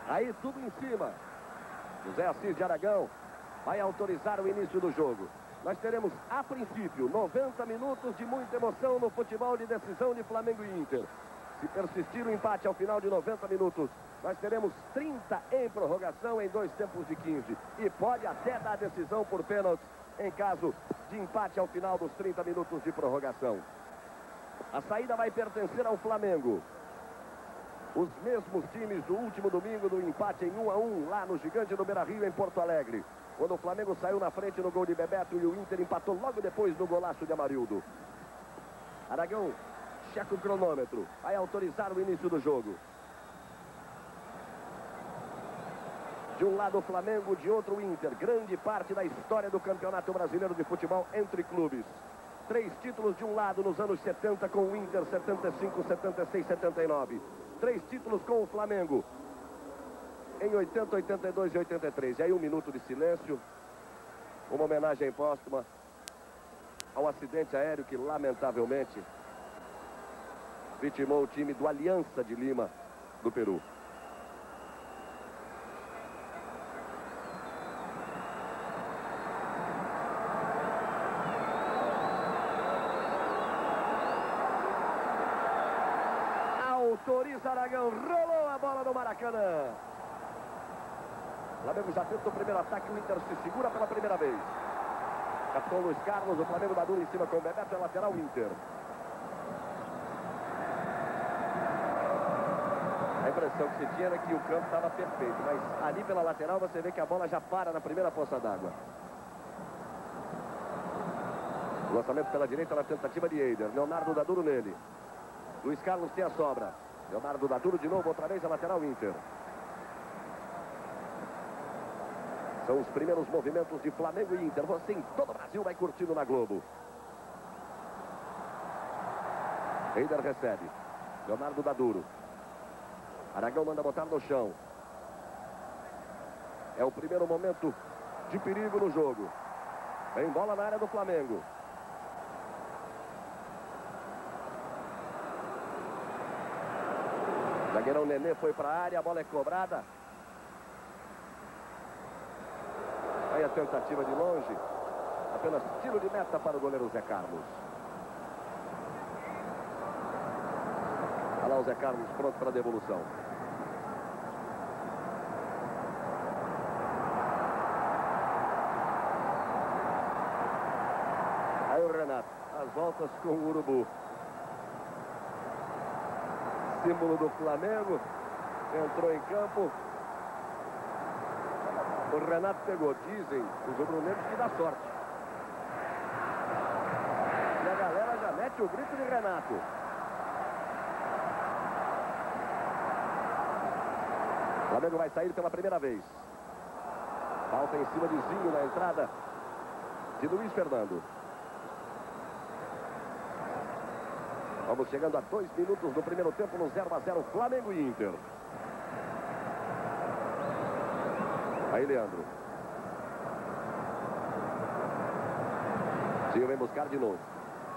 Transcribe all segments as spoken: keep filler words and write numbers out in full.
Aí tudo em cima. José Assis de Aragão vai autorizar o início do jogo. Nós teremos, a princípio, noventa minutos de muita emoção no futebol de decisão de Flamengo e Inter. Se persistir o empate ao final de noventa minutos, nós teremos trinta em prorrogação em dois tempos de quinze. E pode até dar decisão por pênaltis em caso de empate ao final dos trinta minutos de prorrogação. A saída vai pertencer ao Flamengo. Os mesmos times do último domingo do empate em um a um lá no Gigante do Beira-Rio em Porto Alegre. Quando o Flamengo saiu na frente no gol de Bebeto e o Inter empatou logo depois no golaço de Amarildo. Aragão checa o cronômetro. Vai autorizar o início do jogo. De um lado o Flamengo, de outro o Inter. Grande parte da história do Campeonato Brasileiro de Futebol entre clubes. Três títulos de um lado nos anos setenta com o Inter, setenta e cinco, setenta e seis, setenta e nove. Três títulos com o Flamengo em oitenta, oitenta e dois e oitenta e três. E aí um minuto de silêncio, uma homenagem póstuma ao acidente aéreo que lamentavelmente vitimou o time do Aliança de Lima do Peru. Autoriza Aragão, rolou a bola no Maracanã. O Flamengo já tenta o primeiro ataque, o Inter se segura pela primeira vez. Capitão Luiz Carlos, o Flamengo dá duro em cima com o Bebeto, é lateral Inter. A impressão que se tinha era que o campo estava perfeito, mas ali pela lateral você vê que a bola já para na primeira poça d'água. O lançamento pela direita na tentativa de Eider. Leonardo dá duro nele. Luiz Carlos tem a sobra. Leonardo dá duro de novo, outra vez a lateral Inter. São os primeiros movimentos de Flamengo e Inter. Você em todo o Brasil vai curtindo na Globo. Eider recebe. Leonardo dá duro. Aragão manda botar no chão. É o primeiro momento de perigo no jogo. Vem bola na área do Flamengo. Zagueirão Nenê foi para a área, a bola é cobrada. Aí a tentativa de longe. Apenas tiro de meta para o goleiro Zé Carlos. Olha lá o Zé Carlos pronto para a devolução. Aí o Renato, as voltas com o Urubu. Símbolo do Flamengo, entrou em campo. O Renato pegou, dizem os rubro-negros que dá sorte. E a galera já mete o grito de Renato. O Flamengo vai sair pela primeira vez. Falta em cima de Zinho na entrada de Luiz Fernando. Vamos chegando a dois minutos do primeiro tempo no zero a zero Flamengo e Inter. Aí Leandro. Zinho vem buscar de novo.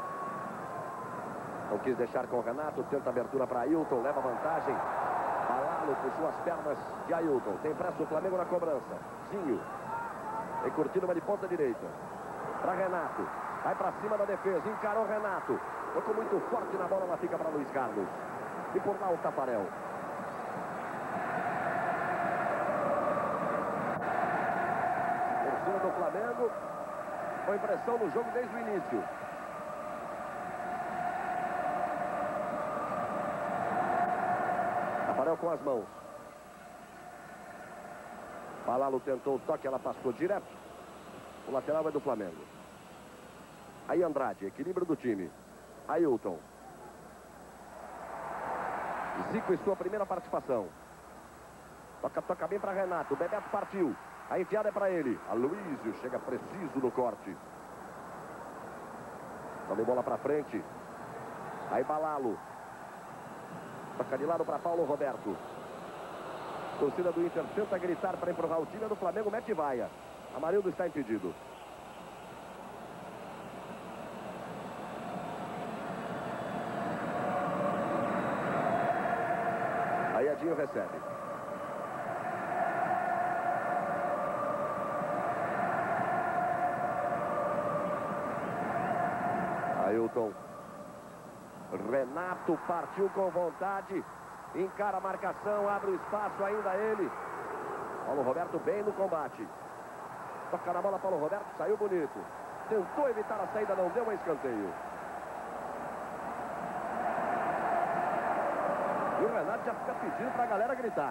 Não quis deixar com o Renato. Tenta abertura para Ailton. Leva vantagem. Balalo puxou as pernas de Ailton. Tem pressa o Flamengo na cobrança. Zinho. Vem curtindo uma de ponta direita. Para Renato. Vai para cima da defesa. Encarou Renato. Tocou muito forte na bola, ela fica para Luiz Carlos. E por lá o Tafarel. Torcida do Flamengo. Foi pressão no jogo desde o início. Tafarel com as mãos. Balalo tentou o toque, ela passou direto. O lateral é do Flamengo. Aí Andrade, equilíbrio do time. Ailton. Zico em sua primeira participação. Toca, toca bem para Renato. O Bebeto partiu. A enfiada é para ele. Aloísio chega preciso no corte. Tome bola para frente. Aí Balalo. Toca de lado para Paulo Roberto. Torcida do Inter tenta gritar para empurrar o time do Flamengo. Mete vaia. Amarildo está impedido. Aí Adinho recebe. Ailton. Renato partiu com vontade. Encara a marcação, abre o espaço, ainda ele. Paulo Roberto bem no combate. Toca na bola, Paulo Roberto, saiu bonito. Tentou evitar a saída, não deu, um escanteio. E o Renato já fica pedindo para a galera gritar.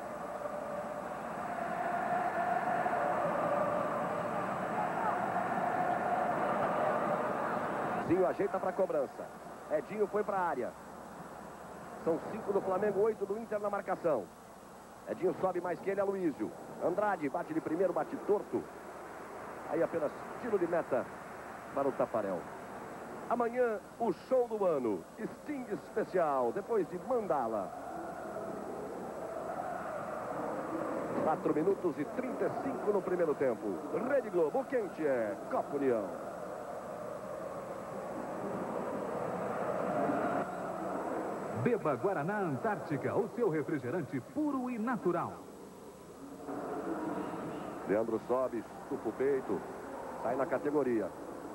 Zinho ajeita para a cobrança. Edinho foi para a área. São cinco do Flamengo, oito do Inter na marcação. Edinho sobe mais que ele, é Luísio. Andrade bate de primeiro, bate torto. Aí apenas tiro de meta para o Tafarel. Amanhã, o show do ano. Sting especial, depois de Mandala. quatro minutos e trinta e cinco no primeiro tempo. Rede Globo, quente é Copa União. Beba Guaraná Antártica, o seu refrigerante puro e natural. Leandro sobe, estufa o peito, sai na categoria.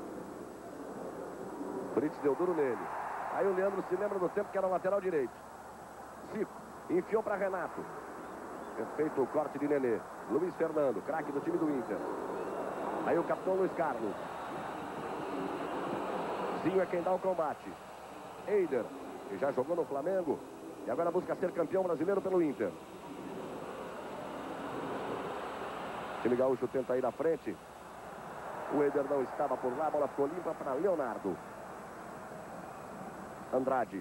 Brits deu duro nele. Aí o Leandro se lembra do tempo que era o lateral direito. Zico, enfiou para Renato. Feito o corte de Nenê. Luiz Fernando, craque do time do Inter. Aí o capitão Luiz Carlos. Zinho é quem dá o combate. Eider, que já jogou no Flamengo e agora busca ser campeão brasileiro pelo Inter. O time gaúcho tenta ir à frente. O Eider não estava por lá, a bola ficou limpa para Leonardo. Andrade.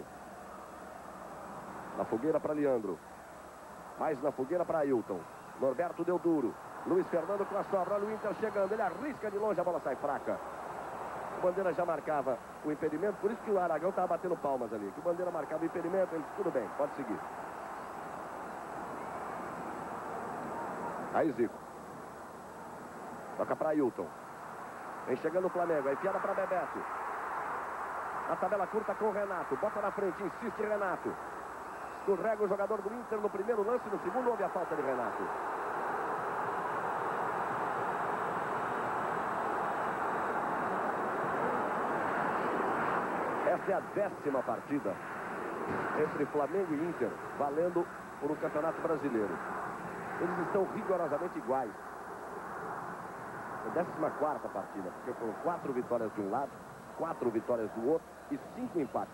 Na fogueira para Leandro. Mais na fogueira para Ailton. Norberto deu duro. Luiz Fernando com a sobra. Olha o Inter chegando. Ele arrisca de longe, a bola sai fraca. O Bandeira já marcava o impedimento, por isso que o Aragão estava batendo palmas ali. Que o Bandeira marcava o impedimento, ele disse, tudo bem, pode seguir. Aí Zico. Toca para Ailton. Vem chegando o Flamengo, aí piada para Bebeto. Na tabela curta com o Renato. Bota na frente, insiste Renato. Escorrega o jogador do Inter no primeiro lance, no segundo houve a falta de Renato. Essa é a décima partida entre Flamengo e Inter, valendo por um campeonato brasileiro. Eles estão rigorosamente iguais. É a décima quarta partida, porque foram quatro vitórias de um lado, quatro vitórias do outro e cinco empates.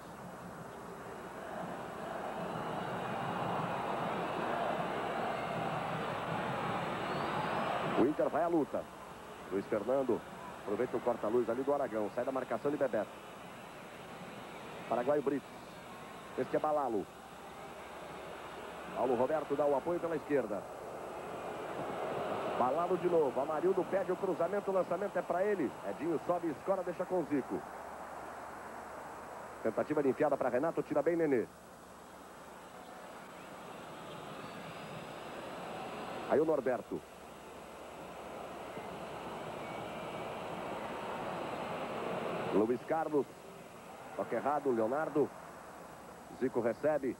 O Inter vai à luta. Luiz Fernando aproveita o corta-luz ali do Aragão, sai da marcação de Bebeto. Paraguaio Brits. Este é Balalo. Paulo Roberto dá o apoio pela esquerda. Balalo de novo. Amarildo pede o cruzamento. O lançamento é para ele. Edinho sobe e escora, deixa com Zico. Tentativa de enfiada para Renato. Tira bem Nenê. Aí o Norberto. Luiz Carlos. Toque errado, Leonardo. Zico recebe.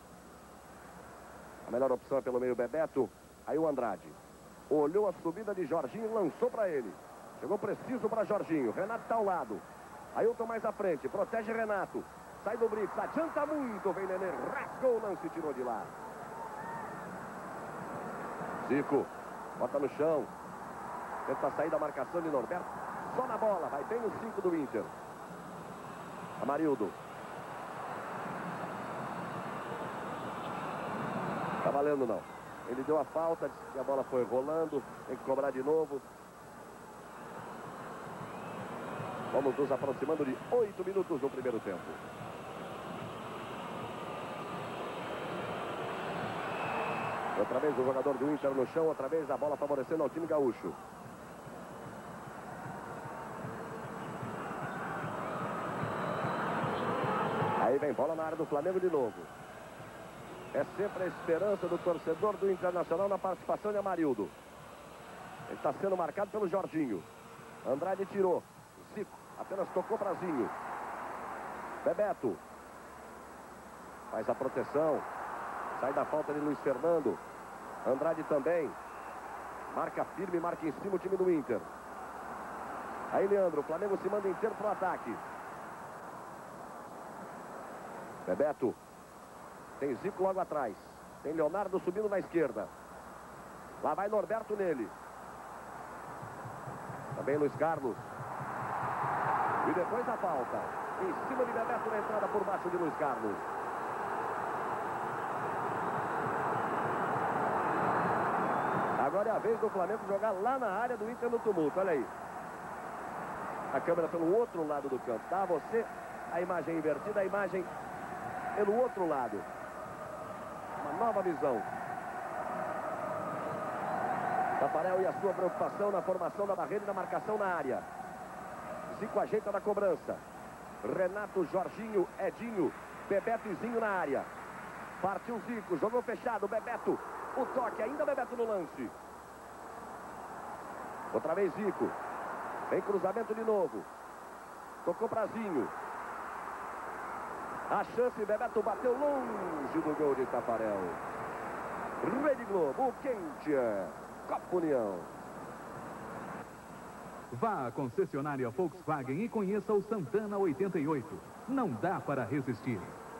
A melhor opção é pelo meio Bebeto. Aí o Andrade. Olhou a subida de Jorginho e lançou para ele. Chegou preciso para Jorginho. Renato está ao lado. Ailton mais à frente. Protege Renato. Sai do Brits. Adianta muito. Vem Nenê. Rasgou o lance e tirou de lá. Zico. Bota no chão. Tenta sair da marcação de Norberto. Só na bola. Vai bem no cinco do Inter. Amarildo. Tá valendo não. Ele deu a falta, disse que a bola foi rolando, tem que cobrar de novo. Vamos nos aproximando de oito minutos no primeiro tempo. Outra vez o jogador do Inter no chão, outra vez a bola favorecendo ao time gaúcho. Aí vem bola na área do Flamengo de novo. É sempre a esperança do torcedor do Internacional na participação de Amarildo. Ele está sendo marcado pelo Jorginho. Andrade tirou. Zico apenas tocou para Zinho. Bebeto. Faz a proteção. Sai da falta de Luiz Fernando. Andrade também. Marca firme, marca em cima o time do Inter. Aí Leandro, o Flamengo se manda inteiro para o ataque. Bebeto. Tem Zico logo atrás. Tem Leonardo subindo na esquerda. Lá vai Norberto nele. Também Luiz Carlos. E depois a falta. Em cima de Bebeto na entrada por baixo de Luiz Carlos. Agora é a vez do Flamengo jogar lá na área do Inter no tumulto. Olha aí. A câmera pelo outro lado do campo. Tá você a imagem invertida, a imagem pelo outro lado. Uma nova visão. Tafarel e a sua preocupação na formação da barreira e na marcação na área. Zico ajeita na cobrança. Renato, Jorginho, Edinho, Bebeto e Zinho na área. Partiu Zico, jogou fechado, Bebeto. O toque, ainda Bebeto no lance. Outra vez Zico. Vem cruzamento de novo. Tocou pra Zinho. A chance, Bebeto bateu longe do gol de Tafarel. Rede Globo, quente é Copa União. Vá à concessionária Volkswagen e conheça o Santana oitenta e oito. Não dá para resistir.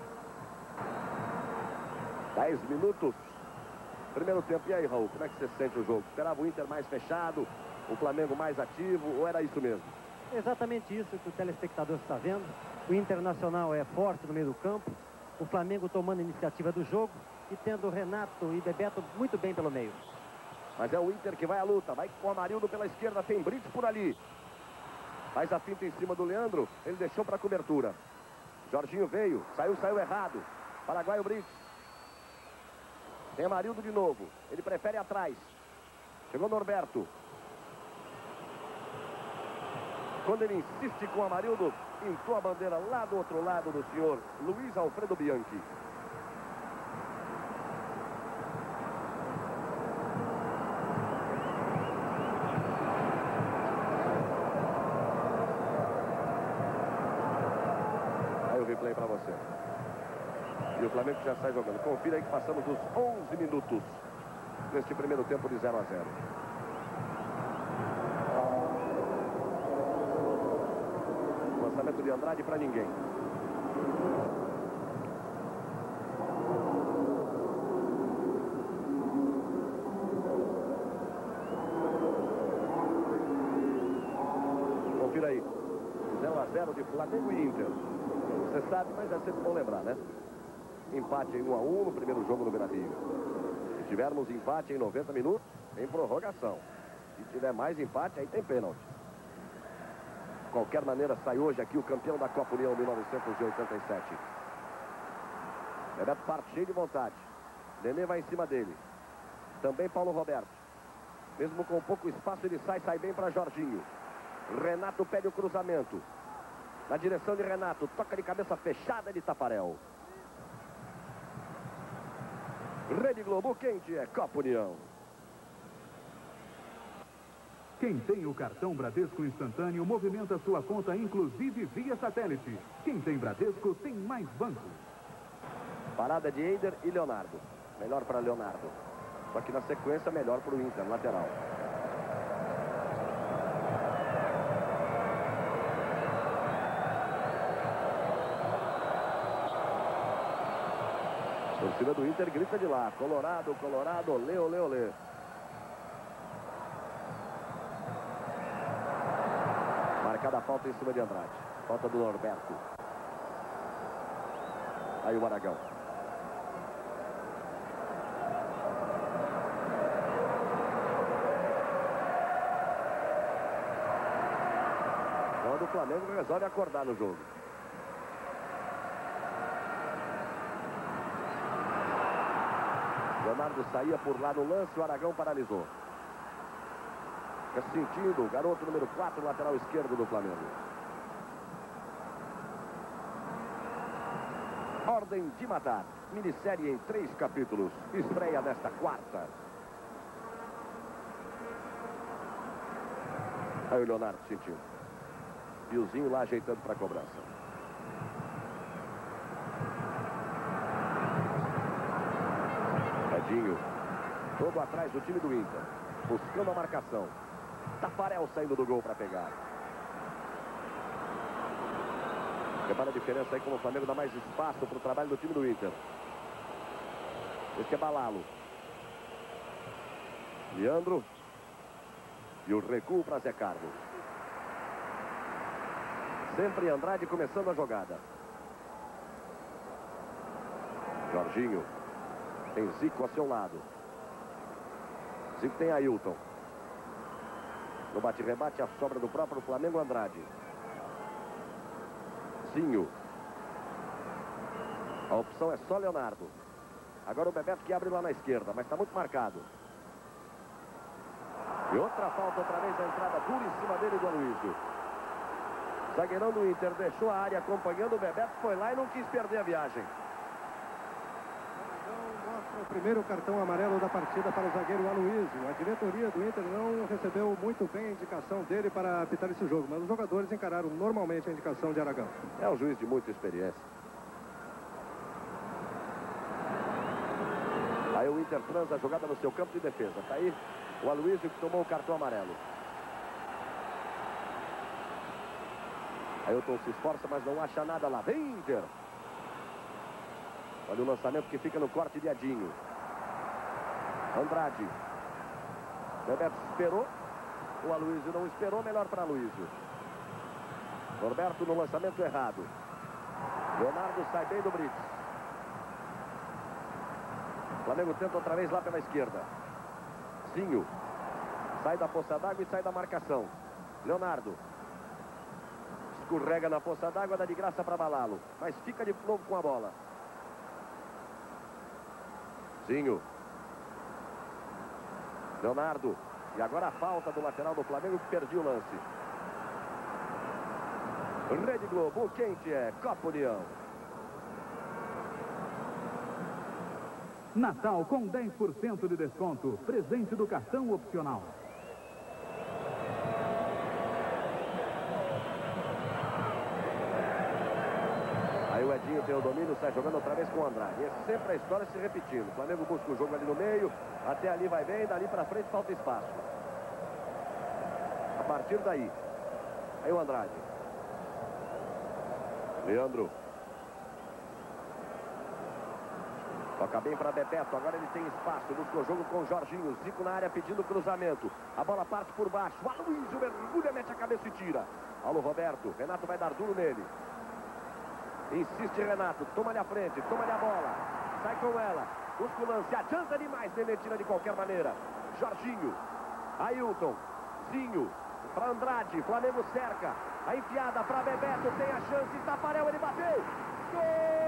dez minutos. Primeiro tempo. E aí, Raul, como é que você sente o jogo? Esperava o Inter mais fechado, o Flamengo mais ativo, ou era isso mesmo? Exatamente isso que o telespectador está vendo. O Internacional é forte no meio do campo. O Flamengo tomando a iniciativa do jogo e tendo Renato e Bebeto muito bem pelo meio. Mas é o Inter que vai à luta. Vai com o Amarildo pela esquerda. Tem Brits por ali. Faz a finta em cima do Leandro. Ele deixou para a cobertura. Jorginho veio. Saiu, saiu errado. Paraguaio Brits. Tem Amarildo de novo. Ele prefere atrás. Chegou Norberto. Quando ele insiste com o Amarildo, pintou a bandeira lá do outro lado do senhor Luiz Alfredo Bianchi. Aí o replay para você. E o Flamengo já sai jogando. Confira aí que passamos dos onze minutos neste primeiro tempo de zero a zero. Lançamento de Andrade para ninguém. Confira aí. zero a zero de Flamengo e Inter. Você sabe, mas é sempre bom lembrar, né? Empate em um a um no primeiro jogo no Beira-Rio. Se tivermos empate em noventa minutos, tem prorrogação. Se tiver mais empate, aí tem pênalti. De qualquer maneira, sai hoje aqui o campeão da Copa União mil novecentos e oitenta e sete. Bebeto parte cheio de vontade. Nenê vai em cima dele. Também Paulo Roberto. Mesmo com pouco espaço, ele sai, sai bem para Jorginho. Renato pede o cruzamento. Na direção de Renato, toca de cabeça fechada de Tafarel. Rede Globo, quente é Copa União. Quem tem o cartão Bradesco instantâneo movimenta sua conta inclusive via satélite. Quem tem Bradesco tem mais banco. Parada de Eider e Leonardo. Melhor para Leonardo. Só que na sequência melhor para o Inter, lateral. A torcida do Inter grita de lá. Colorado, Colorado, olê, olê, olê. Marcada a falta em cima de Andrade. Falta do Norberto. Aí o Aragão. Quando o Flamengo resolve acordar no jogo. Leonardo saía por lá no lance, o Aragão paralisou. Fica sentindo o garoto número quatro, lateral esquerdo do Flamengo. Ordem de Matar. Minissérie em três capítulos. Estreia nesta quarta. Aí o Leonardo sentiu. Piozinho lá ajeitando para a cobrança. Edinho. Todo atrás do time do Inter. Buscando a marcação. Tafarel saindo do gol para pegar. Repara a diferença aí como o Flamengo dá mais espaço para o trabalho do time do Inter. Esse é Balalo. Leandro. E o recuo para Zé Carlos. Sempre Andrade começando a jogada. Jorginho. Tem Zico a seu lado. Zico tem Ailton. No bate-rebate, a sobra do próprio Flamengo, Andrade. Zinho. A opção é só Leonardo. Agora o Bebeto que abre lá na esquerda, mas está muito marcado. E outra falta, outra vez a entrada dura em cima dele do Aloysio. Zagueirão do Inter deixou a área acompanhando o Bebeto, foi lá e não quis perder a viagem. Mostra o primeiro cartão amarelo da partida para o zagueiro Aloysio. A diretoria do Inter não recebeu muito bem a indicação dele para apitar esse jogo, mas os jogadores encararam normalmente a indicação de Aragão. É um juiz de muita experiência. Aí o Inter transa a jogada no seu campo de defesa. Tá aí o Aloysio que tomou o cartão amarelo. Ailton se esforça, mas não acha nada lá. Vem Inter! Olha o lançamento que fica no corte de Adinho. Andrade. Bebeto esperou. O Aloysio não esperou. Melhor para Aloysio. Roberto no lançamento errado. Leonardo sai bem do Brits. Flamengo tenta outra vez lá pela esquerda. Zinho. Sai da poça d'água e sai da marcação. Leonardo. Escorrega na poça d'água, dá de graça para Balalo. Mas fica de novo com a bola. Zinho. Leonardo. E agora a falta do lateral do Flamengo que perdeu o lance. Rede Globo, quente é Copa União. Natal com dez por cento de desconto. Presente do cartão opcional. Aí o Edinho tem o domínio, sai jogando outra vez com o Andrade. E é sempre a história se repetindo. O Flamengo busca o jogo ali no meio. Até ali vai bem, dali pra frente falta espaço. A partir daí. Aí o Andrade. Leandro. Toca bem para Bebeto, agora ele tem espaço, busca o jogo com o Jorginho, Zico na área pedindo cruzamento, a bola parte por baixo, o Aloysio mergulha, mete a cabeça e tira. Alô Roberto, Renato vai dar duro nele. Insiste Renato, toma-lhe a frente, toma-lhe a bola, sai com ela, busca o lance, adianta demais, ele tira de qualquer maneira. Jorginho, Ailton, Zinho, para Andrade, Flamengo cerca, a enfiada para Bebeto, tem a chance, Tafarel, ele bateu, gol!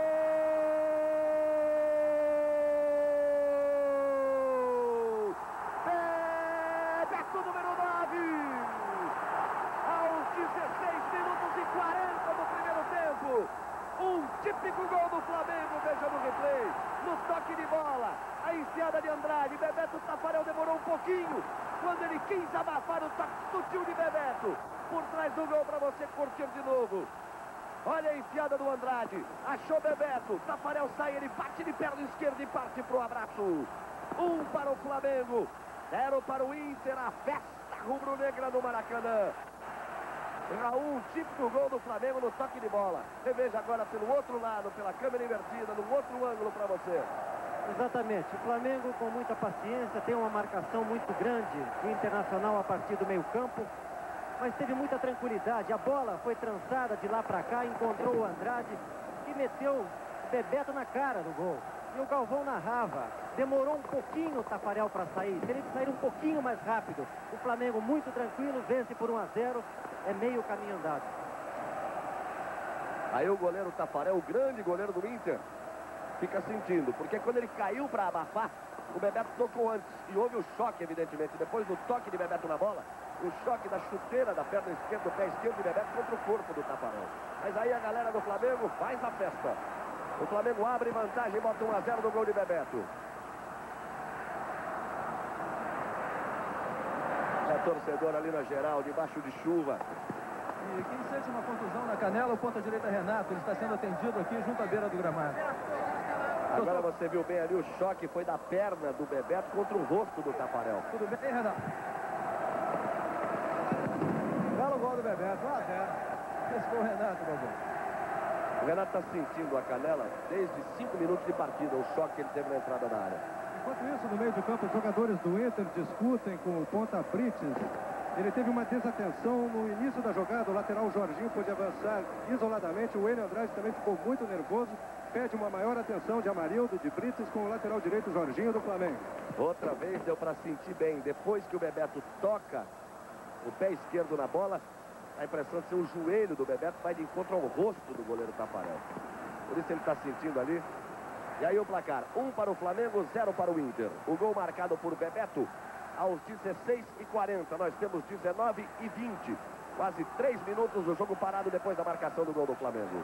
Um típico gol do Flamengo, veja no replay, no toque de bola, a enfiada de Andrade, Bebeto Tafarel demorou um pouquinho, quando ele quis abafar o toque sutil de Bebeto, por trás do gol para você curtir de novo. Olha a enfiada do Andrade, achou Bebeto, Tafarel sai, ele bate de perna esquerda e parte pro abraço. Um para o Flamengo, zero para o Inter, a festa rubro-negra no Maracanã. Raul, típico gol do Flamengo no toque de bola. Reveja agora pelo outro lado, pela câmera invertida, num outro ângulo para você. Exatamente. O Flamengo com muita paciência, tem uma marcação muito grande do Internacional a partir do meio campo, mas teve muita tranquilidade. A bola foi trançada de lá para cá, encontrou o Andrade e meteu o Bebeto na cara do gol. E o Galvão narrava. Demorou um pouquinho o Tafarel para sair. Teria que sair um pouquinho mais rápido. O Flamengo muito tranquilo, vence por um a zero. É meio caminho andado. Aí o goleiro Tafarel, o grande goleiro do Inter, fica sentindo. Porque quando ele caiu para abafar, o Bebeto tocou antes. E houve o choque, evidentemente. Depois do toque de Bebeto na bola, o choque da chuteira da perna esquerda, do pé esquerdo de Bebeto contra o corpo do Tafarel. Mas aí a galera do Flamengo faz a festa. O Flamengo abre vantagem e bota um a zero no gol de Bebeto. É torcedor ali na geral, debaixo de chuva. E quem sente uma contusão na canela, o ponta direita Renato, ele está sendo atendido aqui junto à beira do gramado. Agora você viu bem ali, o choque foi da perna do Bebeto contra o rosto do Tafarel. Tudo bem, Renato? Belo gol do Bebeto, um a zero. Esse foi o Renato, Galvão. O Renato está sentindo a canela desde cinco minutos de partida, o choque que ele teve na entrada da área. Enquanto isso, no meio de campo, os jogadores do Inter discutem com o ponta Brites. Ele teve uma desatenção no início da jogada. O lateral Jorginho pôde avançar isoladamente. O Enio Andrade também ficou muito nervoso. Pede uma maior atenção de Amarildo, de Brites, com o lateral direito Jorginho do Flamengo. Outra vez deu para sentir bem. Depois que o Bebeto toca o pé esquerdo na bola, a impressão de ser o joelho do Bebeto vai de encontro ao rosto do goleiro Tafarel. Por isso ele está sentindo ali. E aí o placar, um para o Flamengo, zero para o Inter. O gol marcado por Bebeto aos dezesseis e quarenta. Nós temos dezenove e vinte. Quase três minutos do jogo parado depois da marcação do gol do Flamengo.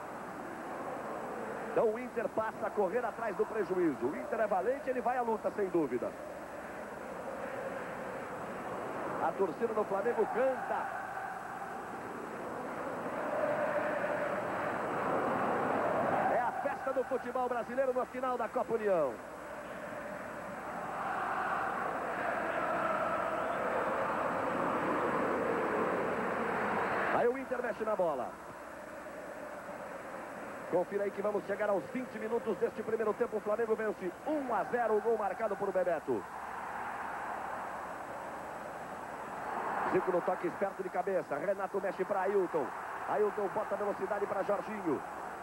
Então o Inter passa a correr atrás do prejuízo. O Inter é valente, ele vai à luta, sem dúvida. A torcida do Flamengo canta. Do futebol brasileiro no final da Copa União. Aí o Inter mexe na bola. Confira aí que vamos chegar aos vinte minutos deste primeiro tempo. O Flamengo vence um a zero, o gol marcado por Bebeto. Zico no toque esperto de cabeça. Renato mexe para Ailton. Ailton bota velocidade para Jorginho.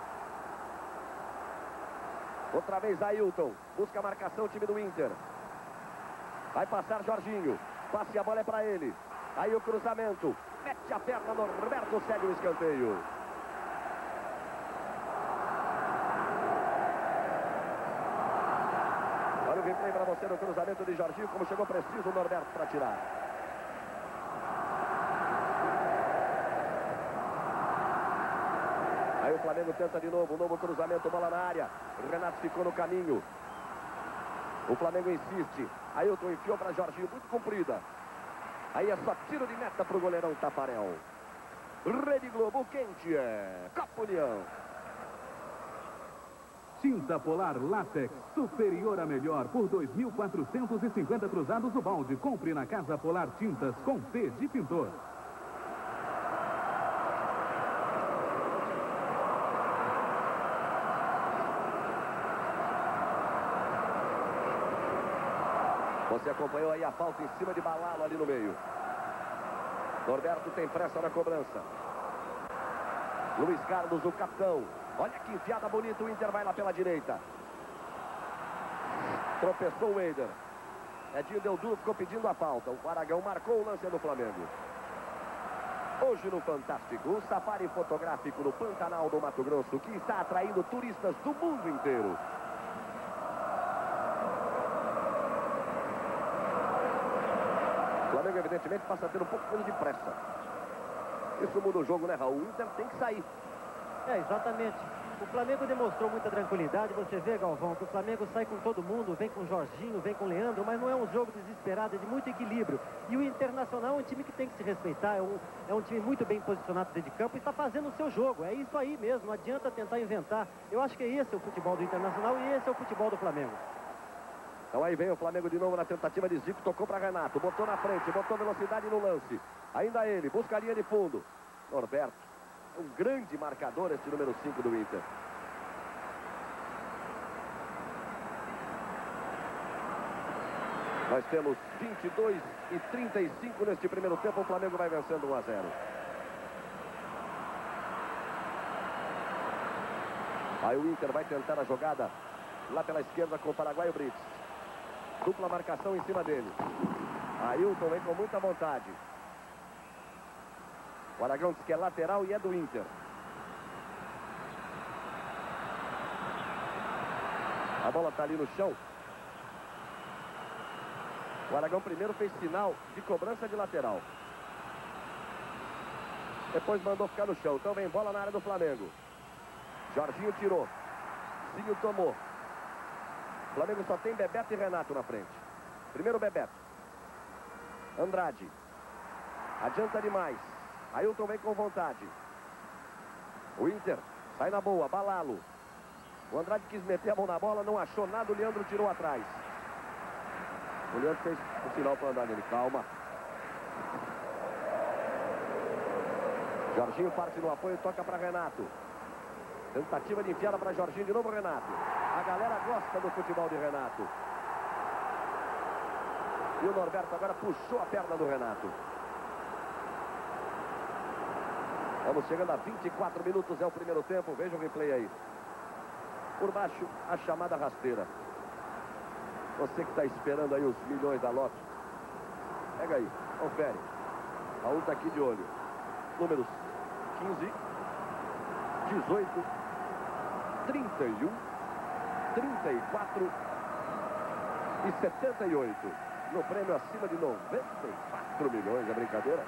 Outra vez Ailton, busca a marcação o time do Inter. Vai passar Jorginho, passe a bola é para ele. Aí o cruzamento, mete a perna no Roberto, segue o escanteio. Olha o replay para você no cruzamento de Jorginho, como chegou preciso o Norberto para tirar. Aí o Flamengo tenta de novo, um novo cruzamento, bola na área. O Renato ficou no caminho. O Flamengo insiste. Ailton enfiou para Jorginho, muito comprida. Aí é só tiro de meta para o goleirão Tafarel. Rede Globo, quente é Copa União. Tinta Polar Látex, superior a melhor, por dois mil quatrocentos e cinquenta cruzados o balde. Compre na Casa Polar Tintas com P de pintor. Você acompanhou aí a falta em cima de Balalo ali no meio. Norberto tem pressa na cobrança. Luiz Carlos, o capitão. Olha que enfiada bonita, o Inter vai lá pela direita. Tropeçou o Eider. Edinho deu duro, ficou pedindo a falta. O Aragão marcou o lance do Flamengo. Hoje no Fantástico, um safari fotográfico no Pantanal do Mato Grosso, que está atraindo turistas do mundo inteiro. O Flamengo, evidentemente, passa a ter um pouco menos de pressa. Isso muda o jogo, né, Raul? O Inter tem que sair. É, exatamente. O Flamengo demonstrou muita tranquilidade. Você vê, Galvão, que o Flamengo sai com todo mundo, vem com o Jorginho, vem com o Leandro, mas não é um jogo desesperado, é de muito equilíbrio. E o Internacional é um time que tem que se respeitar, é um, é um time muito bem posicionado dentro de campo e está fazendo o seu jogo. É isso aí mesmo, não adianta tentar inventar. Eu acho que esse é o futebol do Internacional e esse é o futebol do Flamengo. Então aí vem o Flamengo de novo na tentativa de Zico, tocou para Renato, botou na frente, botou velocidade no lance. Ainda ele, busca a linha de fundo. Norberto, um grande marcador este número cinco do Inter. Nós temos vinte e dois e trinta e cinco neste primeiro tempo, o Flamengo vai vencendo um a zero. Aí o Inter vai tentar a jogada lá pela esquerda com o Paraguaio Brites. Dupla marcação em cima dele. Ailton vem com muita vontade. O Aragão diz que é lateral e é do Inter. A bola está ali no chão. O Aragão primeiro fez sinal de cobrança de lateral. Depois mandou ficar no chão. Então vem bola na área do Flamengo. Jorginho tirou. Zinho tomou. O Flamengo só tem Bebeto e Renato na frente. Primeiro Bebeto. Andrade. Adianta demais. Ailton vem com vontade. O Inter sai na boa. Balalo. O Andrade quis meter a mão na bola, não achou nada. O Leandro tirou atrás. O Leandro fez o sinal para o Andrade. Ele, calma. Jorginho parte no apoio, toca para Renato. Tentativa de enfiada para Jorginho, de novo Renato. A galera gosta do futebol de Renato. E o Norberto agora puxou a perna do Renato. Vamos chegando a vinte e quatro minutos, é o primeiro tempo. Veja o replay aí. Por baixo, a chamada rasteira. Você que está esperando aí os milhões da Loto. Pega aí, confere. Raul está aqui de olho. Números quinze, dezoito, trinta e um, trinta e quatro e setenta e oito. No prêmio acima de noventa e quatro milhões, é brincadeira?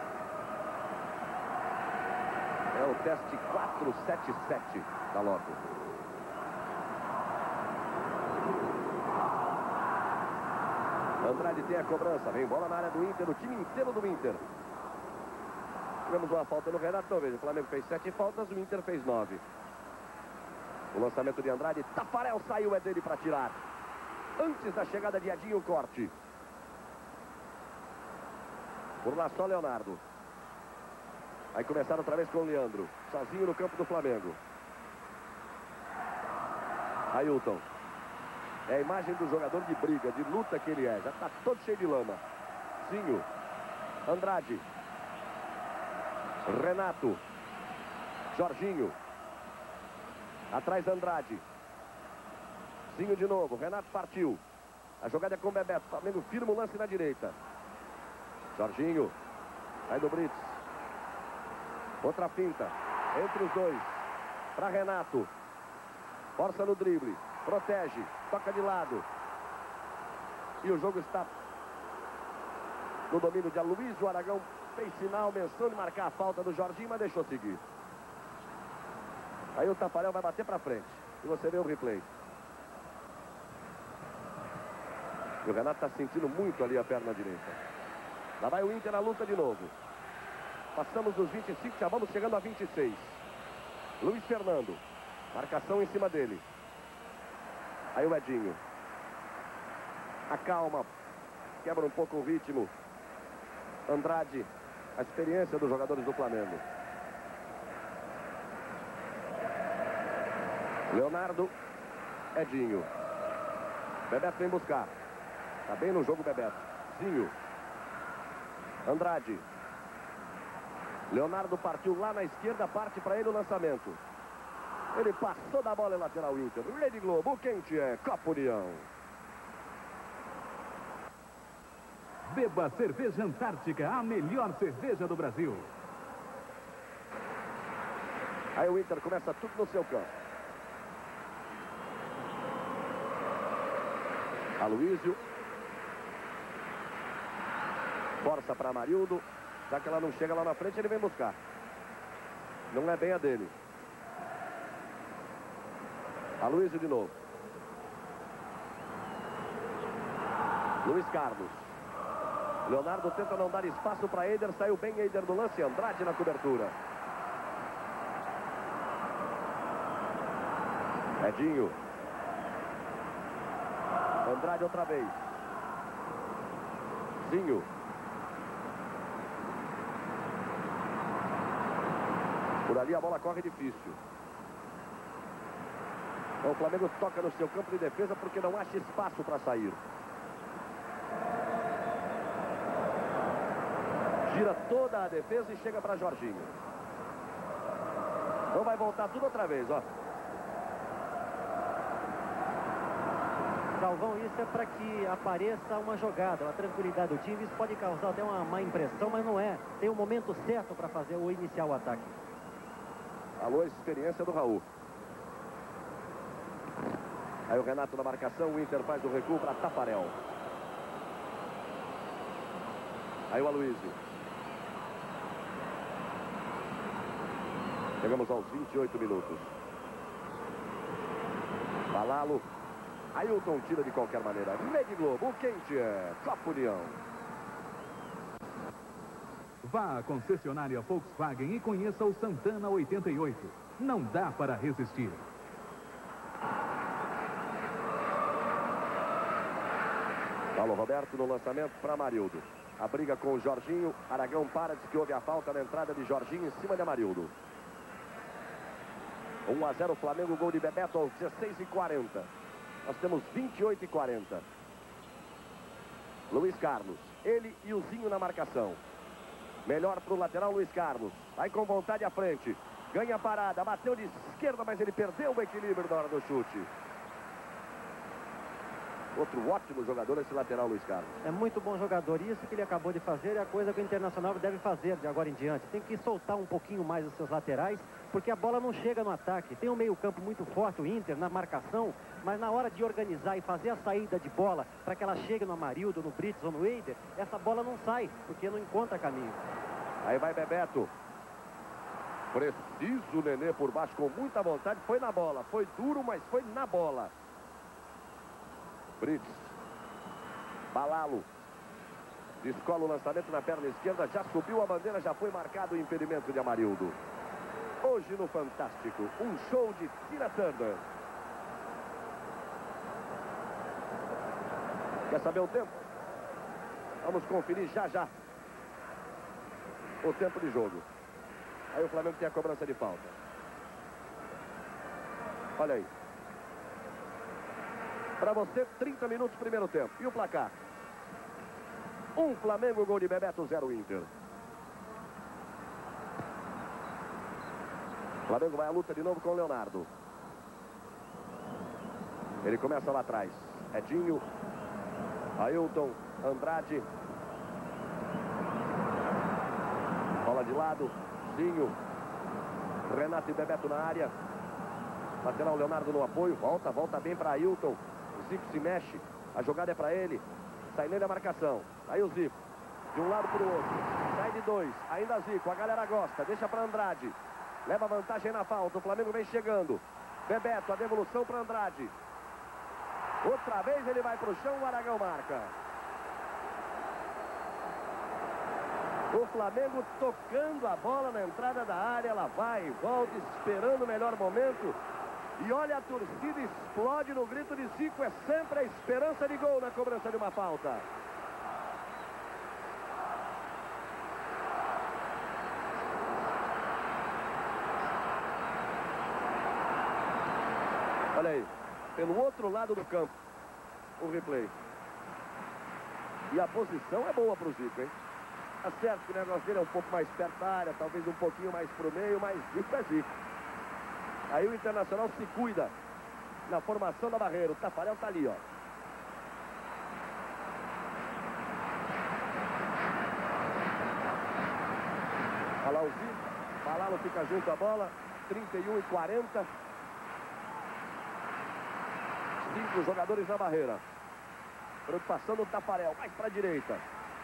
É o teste quatrocentos e setenta e sete da Loto. Andrade tem a cobrança, vem bola na área do Inter, o time inteiro do Inter. Tivemos uma falta no Renato, não veja, o Flamengo fez sete faltas, o Inter fez nove. O lançamento de Andrade, Tafarel saiu, é dele para tirar. Antes da chegada de Edinho, o corte. Por lá só Leonardo. Aí começaram outra vez com o Leandro, sozinho no campo do Flamengo. Ailton. É a imagem do jogador de briga, de luta que ele é. Já está todo cheio de lama. Zinho. Andrade. Renato. Jorginho. Atrás Andrade. Zinho de novo. Renato partiu. A jogada é com o Bebeto. Flamengo firma o lance na direita. Jorginho. Sai do Brits. Outra finta. Entre os dois. Para Renato. Força no drible. Protege, toca de lado. E o jogo está no domínio de Aloysio. O Aragão fez sinal, menção de marcar a falta do Jorginho, mas deixou seguir. Aí o Tafarel vai bater para frente. E você vê o replay. E o Renato está sentindo muito ali a perna direita. Lá vai o Inter na luta de novo. Passamos dos vinte e cinco, já vamos chegando a vinte e seis. Luiz Fernando. Marcação em cima dele. Aí o Edinho. Acalma. Quebra um pouco o ritmo. Andrade. A experiência dos jogadores do Flamengo. Leonardo. Edinho. Bebeto vem buscar. Tá bem no jogo Bebeto. Zinho. Andrade. Leonardo partiu lá na esquerda. Parte para ele o lançamento. Ele passou da bola em lateral Inter. Rede Globo, o quente é Copa União. Beba cerveja Antártica, a melhor cerveja do Brasil. Aí o Inter começa tudo no seu campo. Aloysio. Força para Amarildo. Já que ela não chega lá na frente, ele vem buscar. Não é bem a dele. Aloysio de novo. Luiz Carlos. Leonardo tenta não dar espaço para Eider. Saiu bem Eider do lance. Andrade na cobertura. Edinho. Andrade outra vez. Zinho. Por ali a bola corre difícil. O Flamengo toca no seu campo de defesa porque não acha espaço para sair. Gira toda a defesa e chega para Jorginho. Então vai voltar tudo outra vez, ó. Galvão, isso é para que apareça uma jogada, uma tranquilidade do time. Isso pode causar até uma má impressão, mas não é. Tem o momento certo para fazer ou iniciar o ataque. Alô, experiência do Raul. Aí o Renato na marcação, o Inter faz o recuo para Tafarel. Aí o Aloysio. Chegamos aos vinte e oito minutos. Balalo. Ailton tira de qualquer maneira. Rede Globo, o quente é Copa União. Vá à concessionária Volkswagen e conheça o Santana oitenta e oito. Não dá para resistir. Paulo Roberto no lançamento para Amarildo. A briga com o Jorginho. Aragão para, diz que houve a falta na entrada de Jorginho em cima de Amarildo. um a zero Flamengo, gol de Bebeto aos dezesseis e quarenta. Nós temos vinte e oito e quarenta. Luiz Carlos, ele e o Zinho na marcação. Melhor para o lateral, Luiz Carlos. Vai com vontade à frente. Ganha a parada, bateu de esquerda, mas ele perdeu o equilíbrio na hora do chute. Outro ótimo jogador, esse lateral, Luiz Carlos. É muito bom jogador. Isso que ele acabou de fazer é a coisa que o Internacional deve fazer de agora em diante. Tem que soltar um pouquinho mais os seus laterais, porque a bola não chega no ataque. Tem um meio-campo muito forte, o Inter, na marcação, mas na hora de organizar e fazer a saída de bola para que ela chegue no Amarildo, no Brits ou no Eider, essa bola não sai, porque não encontra caminho. Aí vai Bebeto. Preciso o Nenê por baixo, com muita vontade. Foi na bola. Foi duro, mas foi na bola. Brits. Balalo. Descola o lançamento na perna esquerda. Já subiu a bandeira, já foi marcado o impedimento de Amarildo. Hoje no Fantástico, um show de Tina Turner. Quer saber o tempo? Vamos conferir já já o tempo de jogo. Aí o Flamengo tem a cobrança de falta. Olha aí. Para você, trinta minutos primeiro tempo. E o placar? Um Flamengo, gol de Bebeto, zero Inter. O Flamengo vai à luta de novo com o Leonardo. Ele começa lá atrás. Edinho, Ailton, Andrade. Bola de lado. Zinho. Renato e Bebeto na área. Lateral Leonardo no apoio. Volta, volta bem para Ailton. O Zico se mexe. A jogada é para ele. Sai nele a marcação. Aí o Zico. De um lado para o outro. Sai de dois. Ainda Zico. A galera gosta. Deixa para Andrade. Leva vantagem na falta. O Flamengo vem chegando. Bebeto, a devolução para Andrade. Outra vez ele vai para o chão. O Aragão marca. O Flamengo tocando a bola na entrada da área. Ela vai e volta, esperando o melhor momento. E olha, a torcida explode no grito de Zico. É sempre a esperança de gol na cobrança de uma falta. Olha aí, pelo outro lado do campo, o replay. E a posição é boa para o Zico, hein? Tá certo que o negócio dele é um pouco mais perto da área, talvez um pouquinho mais pro meio, mas Zico é Zico. Aí o Internacional se cuida na formação da barreira. O Tafarel tá ali, ó. Olha lá o Zico. Balalo fica junto à bola. trinta e um e quarenta. Cinco jogadores na barreira. Preocupação do Tafarel. Mais para a direita.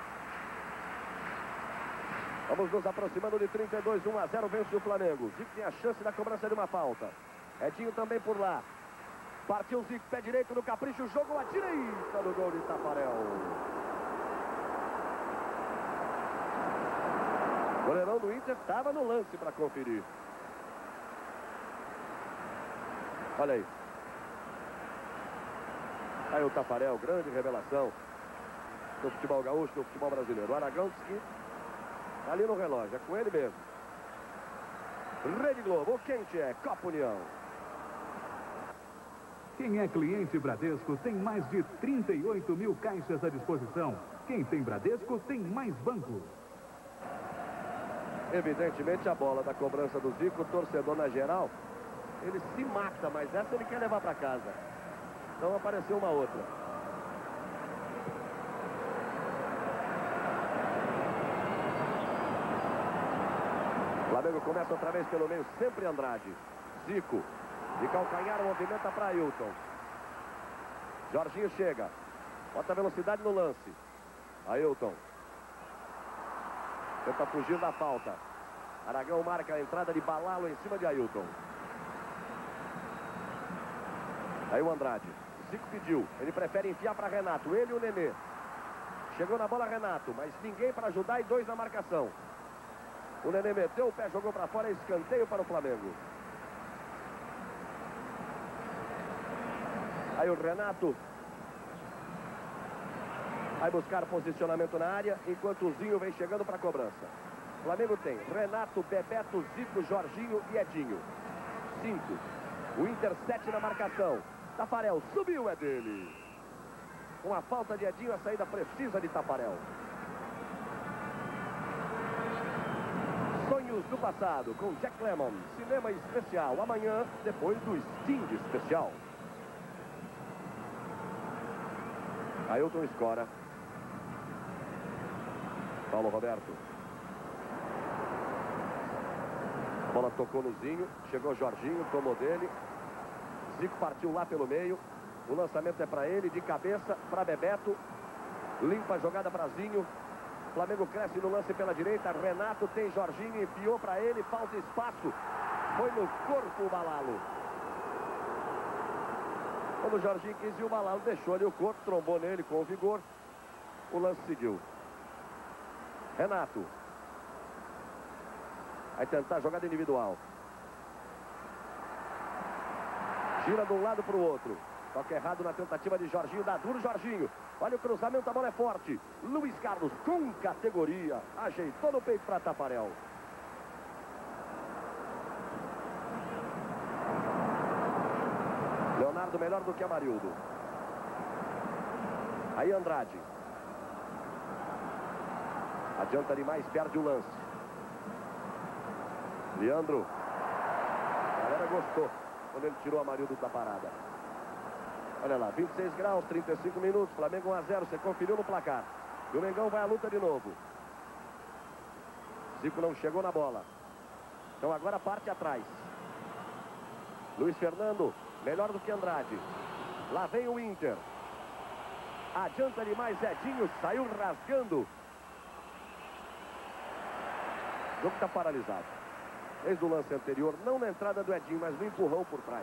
Vamos nos aproximando de trinta e dois, um a zero, vence o Flamengo. Zico tem a chance da cobrança de uma falta. Edinho também por lá. Partiu Zico, pé direito no capricho, jogo à direita do gol de Tafarel. O goleirão do Inter estava no lance para conferir. Olha aí. Aí o Tafarel, grande revelação do futebol gaúcho, do futebol brasileiro. O Aragão disse que tá ali no relógio, é com ele mesmo. Rede Globo, o quente é Copa União. Quem é cliente Bradesco tem mais de trinta e oito mil caixas à disposição. Quem tem Bradesco tem mais banco. Evidentemente a bola da cobrança do Zico, o torcedor na geral, ele se mata, mas essa ele quer levar para casa. Então apareceu uma outra. O Flamengo começa outra vez pelo meio, sempre Andrade. Zico, de calcanhar, movimenta para Ailton. Jorginho chega, bota velocidade no lance. Ailton. Tenta fugir da falta. Aragão marca a entrada de Balalo em cima de Ailton. Aí o Andrade. Zico pediu, ele prefere enfiar para Renato, ele e o Nenê. Chegou na bola Renato, mas ninguém para ajudar e dois na marcação. O Nenê meteu o pé, jogou para fora, escanteio para o Flamengo. Aí o Renato vai buscar posicionamento na área, enquanto o Zinho vem chegando para a cobrança. O Flamengo tem Renato, Bebeto, Zico, Jorginho e Edinho. cinco. O Inter sete na marcação. Tafarel subiu, é dele. Com a falta de Edinho, a saída precisa de Tafarel. Sonhos do passado, com Jack Lemmon. Cinema especial, amanhã, depois do Sting especial. Ailton Escora. Paulo Roberto. A bola tocou no Zinho, chegou Jorginho, tomou dele. Zico partiu lá pelo meio. O lançamento é para ele, de cabeça, para Bebeto. Limpa a jogada para Zinho. Flamengo cresce no lance pela direita. Renato tem Jorginho, enfiou para ele, falta espaço. Foi no corpo o Balalo. Quando o Jorginho quis ir, o Balalo deixou ali o corpo, trombou nele com vigor. O lance seguiu. Renato. Vai tentar a jogada individual. Gira de um lado para o outro. Toque errado na tentativa de Jorginho. Dá duro Jorginho. Olha o cruzamento, a bola é forte. Luiz Carlos com categoria. Ajeitou no peito para Tafarel. Leonardo melhor do que Amarildo. Aí Andrade. Adianta demais, perde o lance. Leandro. A galera gostou quando ele tirou Amarildo da parada. Olha lá, vinte e seis graus, trinta e cinco minutos. Flamengo um a zero, você conferiu no placar. E o Mengão vai à luta de novo. Zico não chegou na bola. Então agora parte atrás. Luiz Fernando, melhor do que Andrade. Lá vem o Inter. Adianta demais Edinho, saiu rasgando. O jogo está paralisado. Desde o lance anterior, não na entrada do Edinho, mas no empurrão por trás.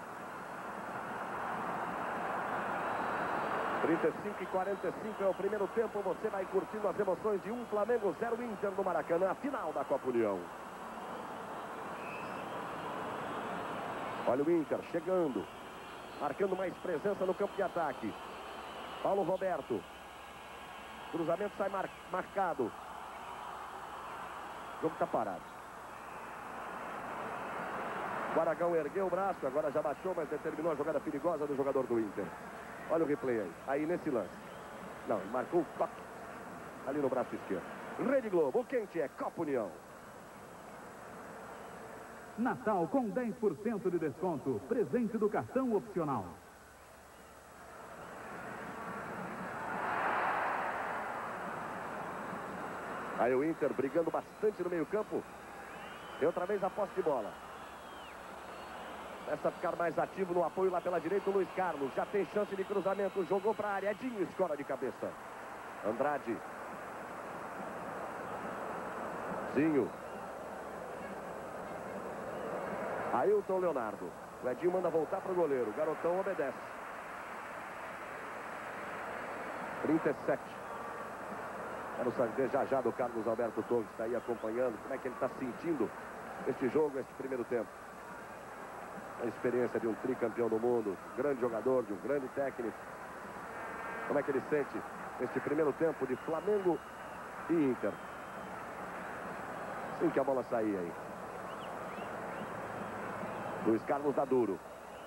trinta e cinco e quarenta e cinco é o primeiro tempo. Você vai curtindo as emoções de um Flamengo zero Inter no Maracanã, a final da Copa União. Olha o Inter chegando, marcando mais presença no campo de ataque. Paulo Roberto. Cruzamento sai mar marcado. O jogo está parado. O Aragão ergueu o braço, agora já baixou, mas determinou a jogada perigosa do jogador do Inter. Olha o replay aí. Aí nesse lance. Não, ele marcou o toque ali no braço esquerdo. Rede Globo, o quente é Copa União. Natal com dez por cento de desconto. Presente do cartão opcional. Aí o Inter brigando bastante no meio campo. E outra vez a posse de bola. Começa a ficar mais ativo no apoio lá pela direita o Luiz Carlos. Já tem chance de cruzamento. Jogou para a área. Edinho escora de cabeça. Andrade. Zinho. Ailton Leonardo. O Edinho manda voltar para o goleiro. O garotão obedece. trinta e sete. Quero saber já já do Carlos Alberto Torres, que está aí acompanhando. Como é que ele está sentindo este jogo, este primeiro tempo. A experiência de um tricampeão do mundo, grande jogador, de um grande técnico. Como é que ele sente este primeiro tempo de Flamengo e Inter? Assim que a bola sair aí. Luiz Carlos dá duro.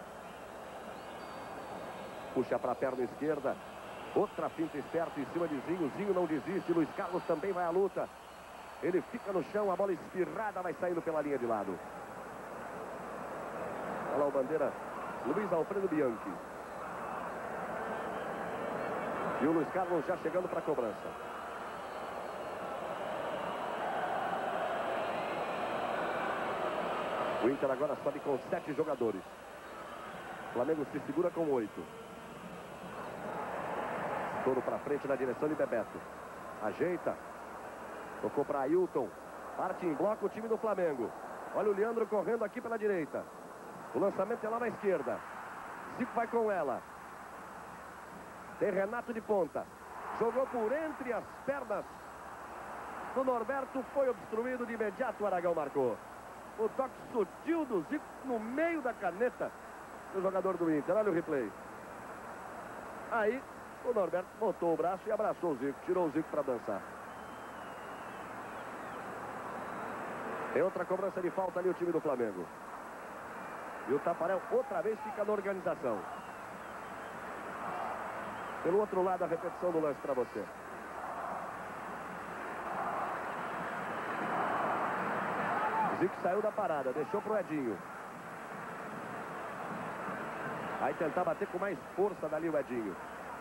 Puxa para a perna esquerda. Outra finta esperta em cima de Zinho. Zinho não desiste. Luiz Carlos também vai à luta. Ele fica no chão. A bola espirrada vai saindo pela linha de lado. Olha lá o bandeira. Luiz Alfredo Bianchi. E o Luiz Carlos já chegando para a cobrança. O Inter agora sobe com sete jogadores. O Flamengo se segura com oito. Todo para frente na direção de Bebeto. Ajeita. Tocou para Ailton. Parte em bloco o time do Flamengo. Olha o Leandro correndo aqui pela direita. O lançamento é lá na esquerda. Zico vai com ela. Tem Renato de ponta. Jogou por entre as pernas do Norberto. Foi obstruído de imediato. O Aragão marcou. O toque sutil do Zico no meio da caneta do jogador do Inter. Olha o replay. Aí o Norberto botou o braço e abraçou o Zico. Tirou o Zico para dançar. Tem outra cobrança de falta ali o time do Flamengo. E o Tafarel outra vez fica na organização. Pelo outro lado, a repetição do lance para você. Zico saiu da parada, deixou pro Edinho. Aí tentar bater com mais força dali o Edinho.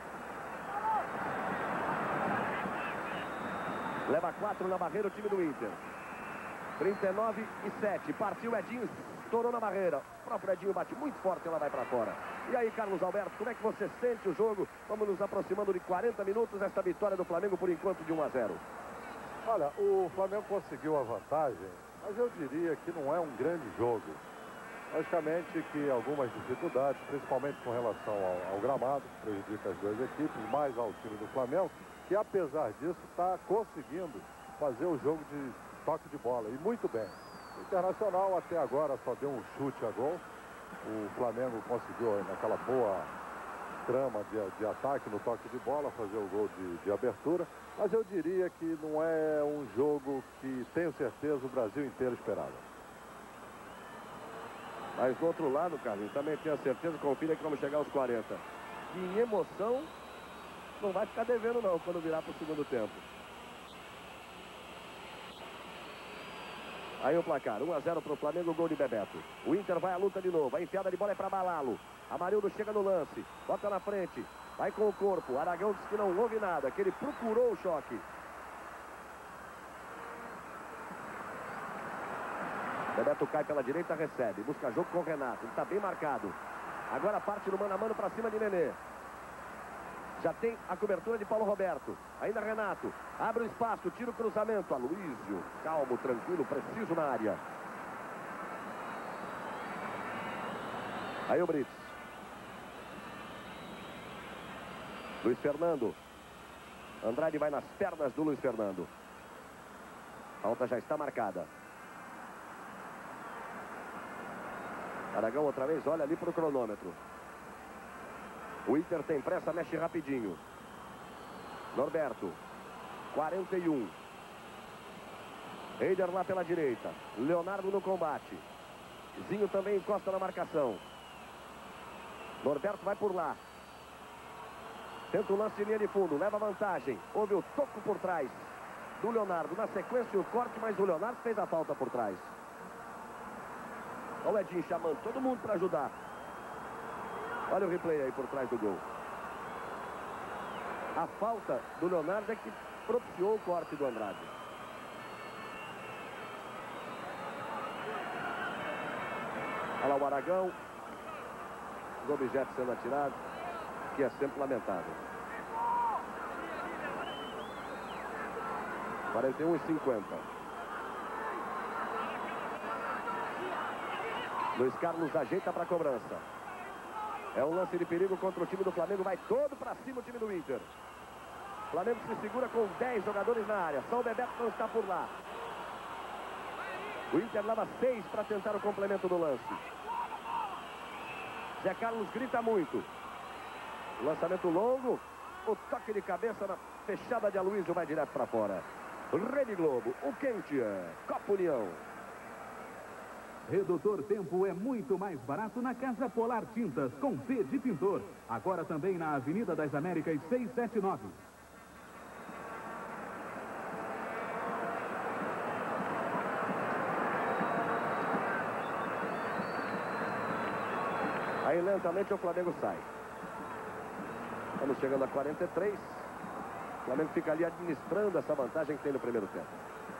Leva quatro na barreira o time do Inter. trinta e nove e sete. Partiu o Edinho, estourou na barreira. O próprio Edinho bate muito forte e ela vai para fora. E aí, Carlos Alberto, como é que você sente o jogo? Vamos nos aproximando de quarenta minutos. Esta vitória do Flamengo por enquanto de um a zero. Olha, o Flamengo conseguiu a vantagem, mas eu diria que não é um grande jogo. Logicamente que algumas dificuldades, principalmente com relação ao, ao gramado, prejudica as duas equipes, mais ao time do Flamengo, que apesar disso está conseguindo fazer o jogo de toque de bola, e muito bem. O Internacional até agora só deu um chute a gol. O Flamengo conseguiu, naquela boa trama de, de ataque no toque de bola, fazer o gol de, de abertura. Mas eu diria que não é um jogo que, tenho certeza, o Brasil inteiro esperava. Mas do outro lado, Carlinhos, também tenho certeza, confira que vamos chegar aos quarenta. E em emoção, não vai ficar devendo não quando virar para o segundo tempo. Aí o placar, um a zero para o Flamengo, gol de Bebeto. O Inter vai à luta de novo, a enfiada de bola é para Balalo. Amarildo chega no lance, bota na frente, vai com o corpo. Aragão disse que não houve nada, que ele procurou o choque. Bebeto cai pela direita, recebe, busca jogo com o Renato, ele está bem marcado. Agora parte no mano a mano para cima de Nenê. Já tem a cobertura de Paulo Roberto. Ainda Renato. Abre o espaço, tira o cruzamento. Aloísio, calmo, tranquilo, preciso na área. Aí o Brits. Luiz Fernando. Andrade vai nas pernas do Luiz Fernando. A falta já está marcada. Aragão outra vez olha ali para o cronômetro. O Inter tem pressa, mexe rapidinho. Norberto. quarenta e um. Eider lá pela direita. Leonardo no combate. Zinho também encosta na marcação. Norberto vai por lá. Tenta o lance de linha de fundo. Leva vantagem. Houve o toco por trás do Leonardo. Na sequência o corte, mas o Leonardo fez a falta por trás. Olha o Edinho chamando todo mundo para ajudar. Olha o replay aí por trás do gol. A falta do Leonardo é que propiciou o corte do Andrade. Olha lá o Aragão. Os objetos sendo atirados, que é sempre lamentável. quarenta e um e cinquenta. Luiz Carlos ajeita para a cobrança. É um lance de perigo contra o time do Flamengo. Vai todo para cima o time do Inter. O Flamengo se segura com dez jogadores na área. Só o Bebeto não está por lá. O Inter leva seis para tentar o complemento do lance. Zé Carlos grita muito. O lançamento longo. O toque de cabeça na fechada de Aloísio vai direto para fora. Rede Globo, o quente é Copa União. Redutor Tempo é muito mais barato na Casa Polar Tintas, com P de pintor. Agora também na Avenida das Américas seiscentos e setenta e nove. Aí lentamente o Flamengo sai. Estamos chegando a quarenta e três. O Flamengo fica ali administrando essa vantagem que tem no primeiro tempo.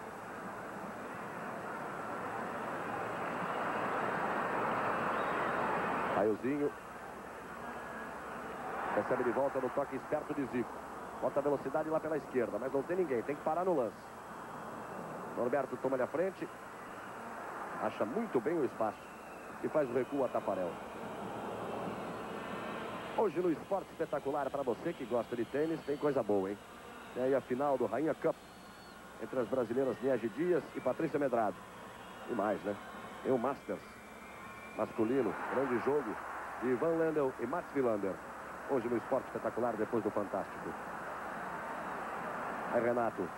Aí o Zinho recebe de volta no toque esperto de Zico. Bota a velocidade lá pela esquerda, mas não tem ninguém, tem que parar no lance. Norberto toma-lhe a frente. Acha muito bem o espaço e faz o recuo a Tafarel. Hoje no Esporte Espetacular, para você que gosta de tênis, tem coisa boa, hein? Tem aí a final do Rainha Cup entre as brasileiras Niege Dias e Patrícia Medrado. E mais, né? Tem o Masters masculino, grande jogo de Ivan Lendl e Mats Wilander. Hoje no Esporte Espetacular, depois do Fantástico. Aí Renato.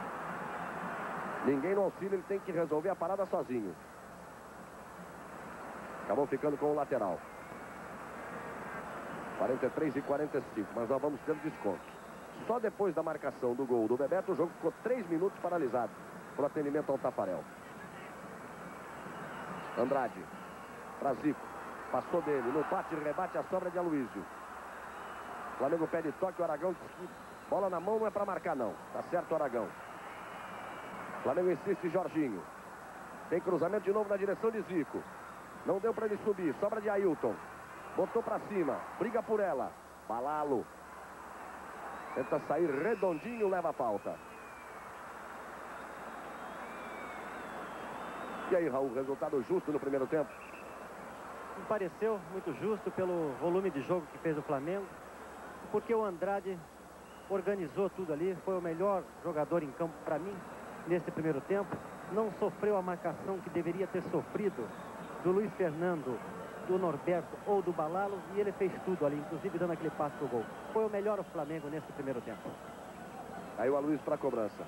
Ninguém no auxílio, ele tem que resolver a parada sozinho. Acabou ficando com o lateral. quarenta e três e quarenta e cinco, mas nós vamos ter desconto. Só depois da marcação do gol do Bebeto, o jogo ficou três minutos paralisado por atendimento ao Tafarel. Andrade, para Zico, passou dele, no bate e rebate a sobra de Aloysio. Flamengo pede toque, o Aragão diz que bola na mão não é para marcar não. Tá certo o Aragão. Flamengo insiste, Jorginho. Tem cruzamento de novo na direção de Zico. Não deu para ele subir, sobra de Ailton. Botou para cima, briga por ela. Balalo. Tenta sair redondinho, leva a falta. E aí, Raul, resultado justo no primeiro tempo? Me pareceu muito justo pelo volume de jogo que fez o Flamengo. Porque o Andrade organizou tudo ali. Foi o melhor jogador em campo para mim nesse primeiro tempo. Não sofreu a marcação que deveria ter sofrido do Luiz Fernando, do Norberto ou do Balalo, e ele fez tudo ali, inclusive dando aquele passe pro gol. Foi o melhor o Flamengo nesse primeiro tempo. Aí o Aloysio para a cobrança.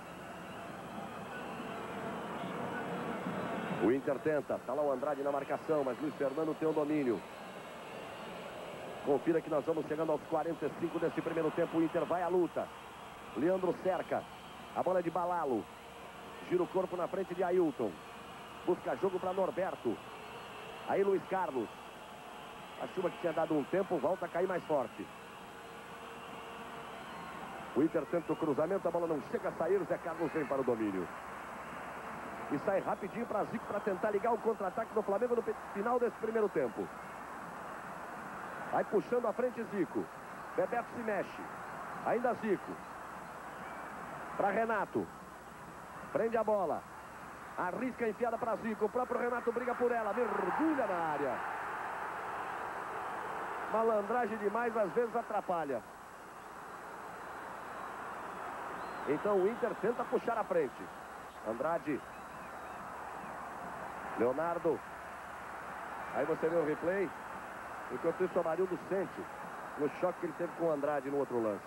O Inter tenta, tá lá o Andrade na marcação, mas Luiz Fernando tem o domínio. Confira que nós vamos chegando aos quarenta e cinco desse primeiro tempo. O Inter vai à luta. Leandro cerca. A bola é de Balalo. Gira o corpo na frente de Ailton. Busca jogo para Norberto. Aí Luiz Carlos. A chuva que tinha dado um tempo volta a cair mais forte. O Inter tenta o cruzamento, a bola não chega a sair. Zé Carlos vem para o domínio. E sai rapidinho para Zico para tentar ligar o contra-ataque do Flamengo no final desse primeiro tempo. Vai puxando à frente Zico. Bebeto se mexe. Ainda Zico. Para Renato. Prende a bola. Arrisca a enfiada para Zico. O próprio Renato briga por ela. Mergulha na área. Malandragem demais, às vezes atrapalha. Então o Inter tenta puxar à frente. Andrade. Leonardo. Aí você vê o replay. Enquanto isso, o Amarildo sente no choque que ele teve com o Andrade no outro lance.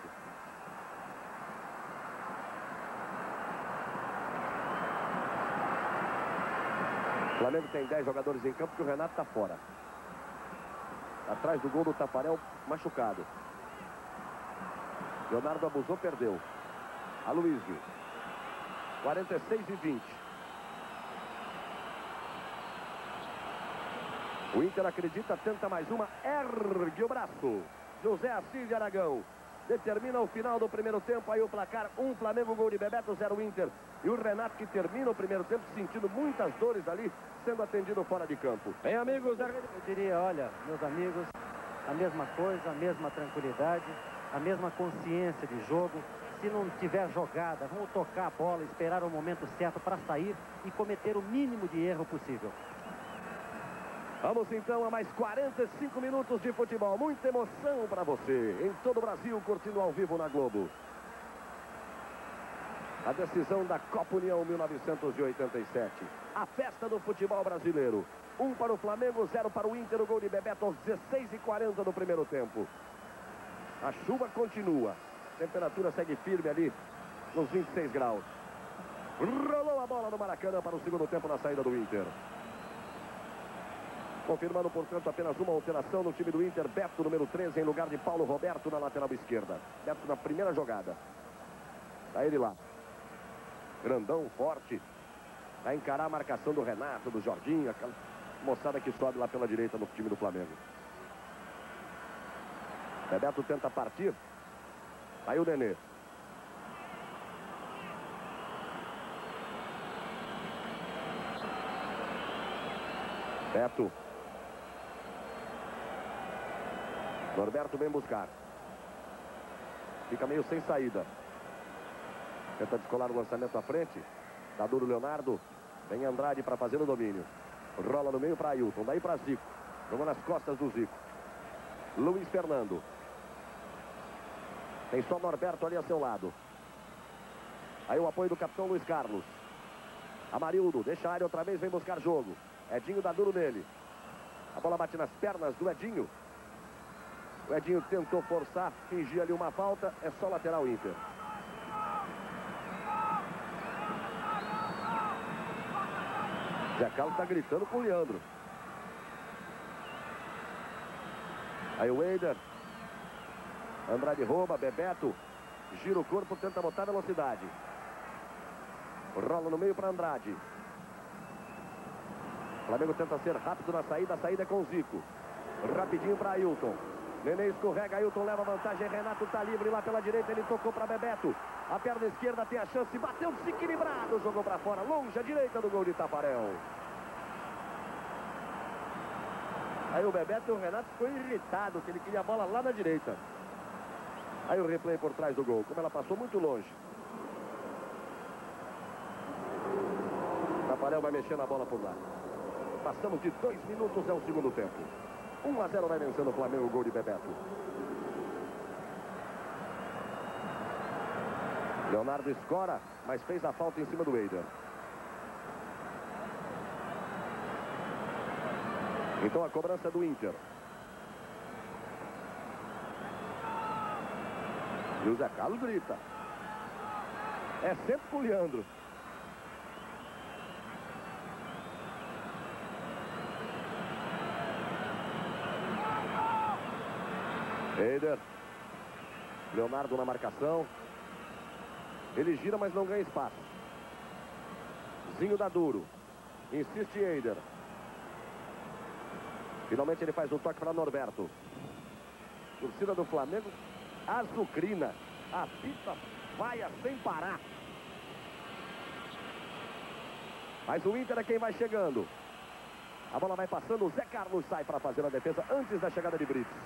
O Flamengo tem dez jogadores em campo, que o Renato está fora. Atrás do gol do Tafarel, machucado. Leonardo abusou, perdeu. Aloysio. quarenta e seis e vinte. O Inter acredita, tenta mais uma, ergue o braço. José Assis de Aragão determina o final do primeiro tempo. Aí o placar, um Flamengo, gol de Bebeto, zero Inter. E o Renato que termina o primeiro tempo sentindo muitas dores ali, sendo atendido fora de campo. Bem, amigos, eu diria, olha, meus amigos, a mesma coisa, a mesma tranquilidade, a mesma consciência de jogo. Se não tiver jogada, vamos tocar a bola, esperar o momento certo para sair e cometer o mínimo de erro possível. Vamos então a mais quarenta e cinco minutos de futebol. Muita emoção para você. Em todo o Brasil, curtindo ao vivo na Globo. A decisão da Copa União mil novecentos e oitenta e sete. A festa do futebol brasileiro. Um para o Flamengo, zero para o Inter. O gol de Bebeto aos dezesseis e quarenta do primeiro tempo. A chuva continua. A temperatura segue firme ali nos vinte e seis graus. Rolou a bola no Maracanã para o segundo tempo na saída do Inter. Confirmando, portanto, apenas uma alteração no time do Inter. Beto, número treze, em lugar de Paulo Roberto na lateral esquerda. Beto na primeira jogada. Tá ele lá. Grandão, forte. Vai encarar a marcação do Renato, do Jorginho. Aquela moçada que sobe lá pela direita no time do Flamengo. Bebeto tenta partir. Aí o Nenê. Beto. Norberto vem buscar. Fica meio sem saída. Tenta descolar o lançamento à frente. Tá duro Leonardo. Vem Andrade para fazer o domínio. Rola no meio para Ailton. Daí para Zico. Jogou nas costas do Zico. Luiz Fernando. Tem só Norberto ali a seu lado. Aí o apoio do capitão Luiz Carlos. Amarildo. Deixa a área outra vez. Vem buscar jogo. Edinho dá duro nele. A bola bate nas pernas do Edinho. O Edinho tentou forçar, fingir ali uma falta. É só lateral Inter. Zé Carlos está gritando com o Leandro. Aí o Eider. Andrade rouba, Bebeto. Gira o corpo, tenta botar velocidade. Rola no meio para Andrade. O Flamengo tenta ser rápido na saída. A saída é com o Zico. Rapidinho para Ailton. Nenê escorrega, Ailton leva vantagem. Renato tá livre lá pela direita. Ele tocou para Bebeto. A perna esquerda tem a chance. Bateu desequilibrado. Jogou para fora. Longe à direita do gol de Tafarel. Aí o Bebeto e o Renato ficou irritado, que ele queria a bola lá na direita. Aí o replay por trás do gol. Como ela passou muito longe. Tafarel vai mexer na bola por lá. Passamos de dois minutos, é o segundo tempo. um a zero vai vencendo o Flamengo, o gol de Bebeto. Leonardo escora, mas fez a falta em cima do Eider. Então a cobrança do Inter. E o Zé Carlos grita. É sempre com o Leandro. Eider. Leonardo na marcação. Ele gira, mas não ganha espaço. Zinho dá duro. Insiste Eider. Finalmente ele faz o toque para Norberto. Torcida do Flamengo azucrina. A pita vai sem parar. Mas o Inter é quem vai chegando. A bola vai passando. O Zé Carlos sai para fazer a defesa antes da chegada de Brits.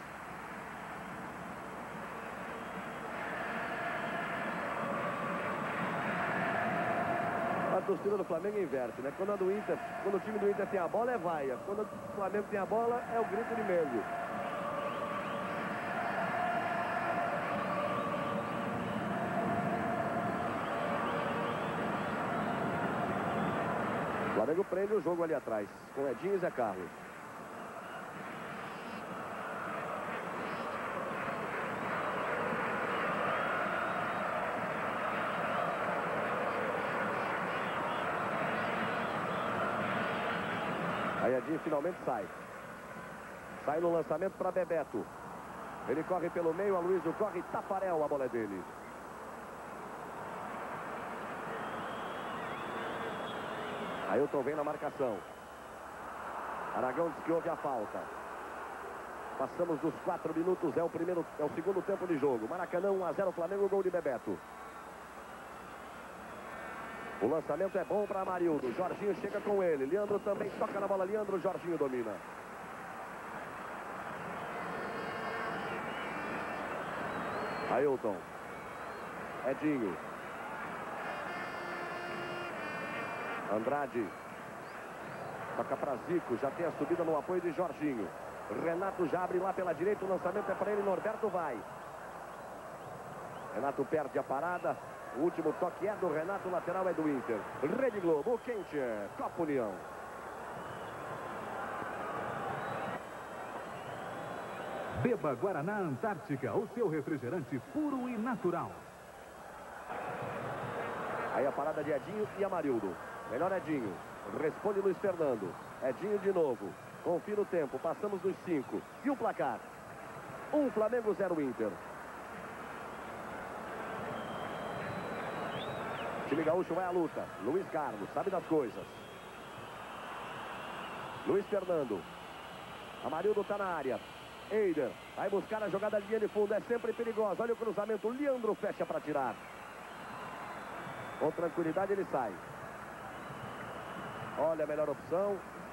A torcida do Flamengo inverte, né? Quando, a do Inter, quando o time do Inter tem a bola, é vaia. Quando o Flamengo tem a bola, é o grito de medo. O Flamengo prende o jogo ali atrás, com Edinho e Zé Carlos. Aí Edinho finalmente sai. Sai no lançamento para Bebeto. Ele corre pelo meio, a Aloysio corre, Tafarel, a bola é dele. Ailton vem na marcação. Aragão diz que houve a falta. Passamos dos quatro minutos, é o primeiro, é o segundo tempo de jogo. Maracanã, um a zero, Flamengo, gol de Bebeto. O lançamento é bom para Amarildo. Jorginho chega com ele. Leandro também toca na bola. Leandro, Jorginho domina. Ailton. Edinho. Andrade. Toca para Zico. Já tem a subida no apoio de Jorginho. Renato já abre lá pela direita. O lançamento é para ele. Norberto vai. Renato perde a parada. O último toque é do Renato, o lateral é do Inter. Rede Globo, quente, Copa União. Beba Guaraná Antártica, o seu refrigerante puro e natural. Aí a parada de Edinho e Amarildo. Melhor Edinho. Responde Luiz Fernando. Edinho de novo. Confira o tempo, passamos dos cinco. E o placar? Um Flamengo, zero Inter. Time gaúcho vai à luta. Luiz Carlos, sabe das coisas. Luiz Fernando. Amarildo está na área. Eider vai buscar a jogada de linha de fundo. É sempre perigosa. Olha o cruzamento. Leandro fecha para tirar. Com tranquilidade ele sai. Olha a melhor opção.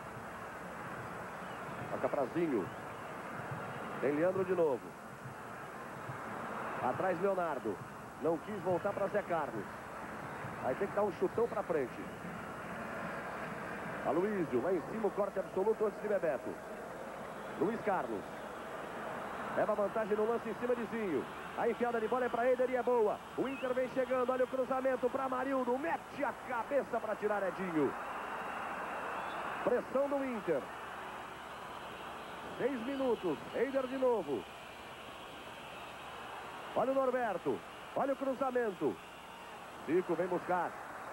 Toca para Zinho. Tem Leandro de novo. Atrás Leonardo. Não quis voltar para Zé Carlos. Aí tem que dar um chutão para frente. Aloysio, lá em cima o corte absoluto antes de Bebeto. Luiz Carlos. Leva vantagem no lance em cima de Zinho. A enfiada de bola é para Eider e é boa. O Inter vem chegando, olha o cruzamento para Amarildo. Mete a cabeça para tirar Edinho. Pressão do Inter. Seis minutos. Eider de novo. Olha o Norberto. Olha o cruzamento. Zico vem buscar.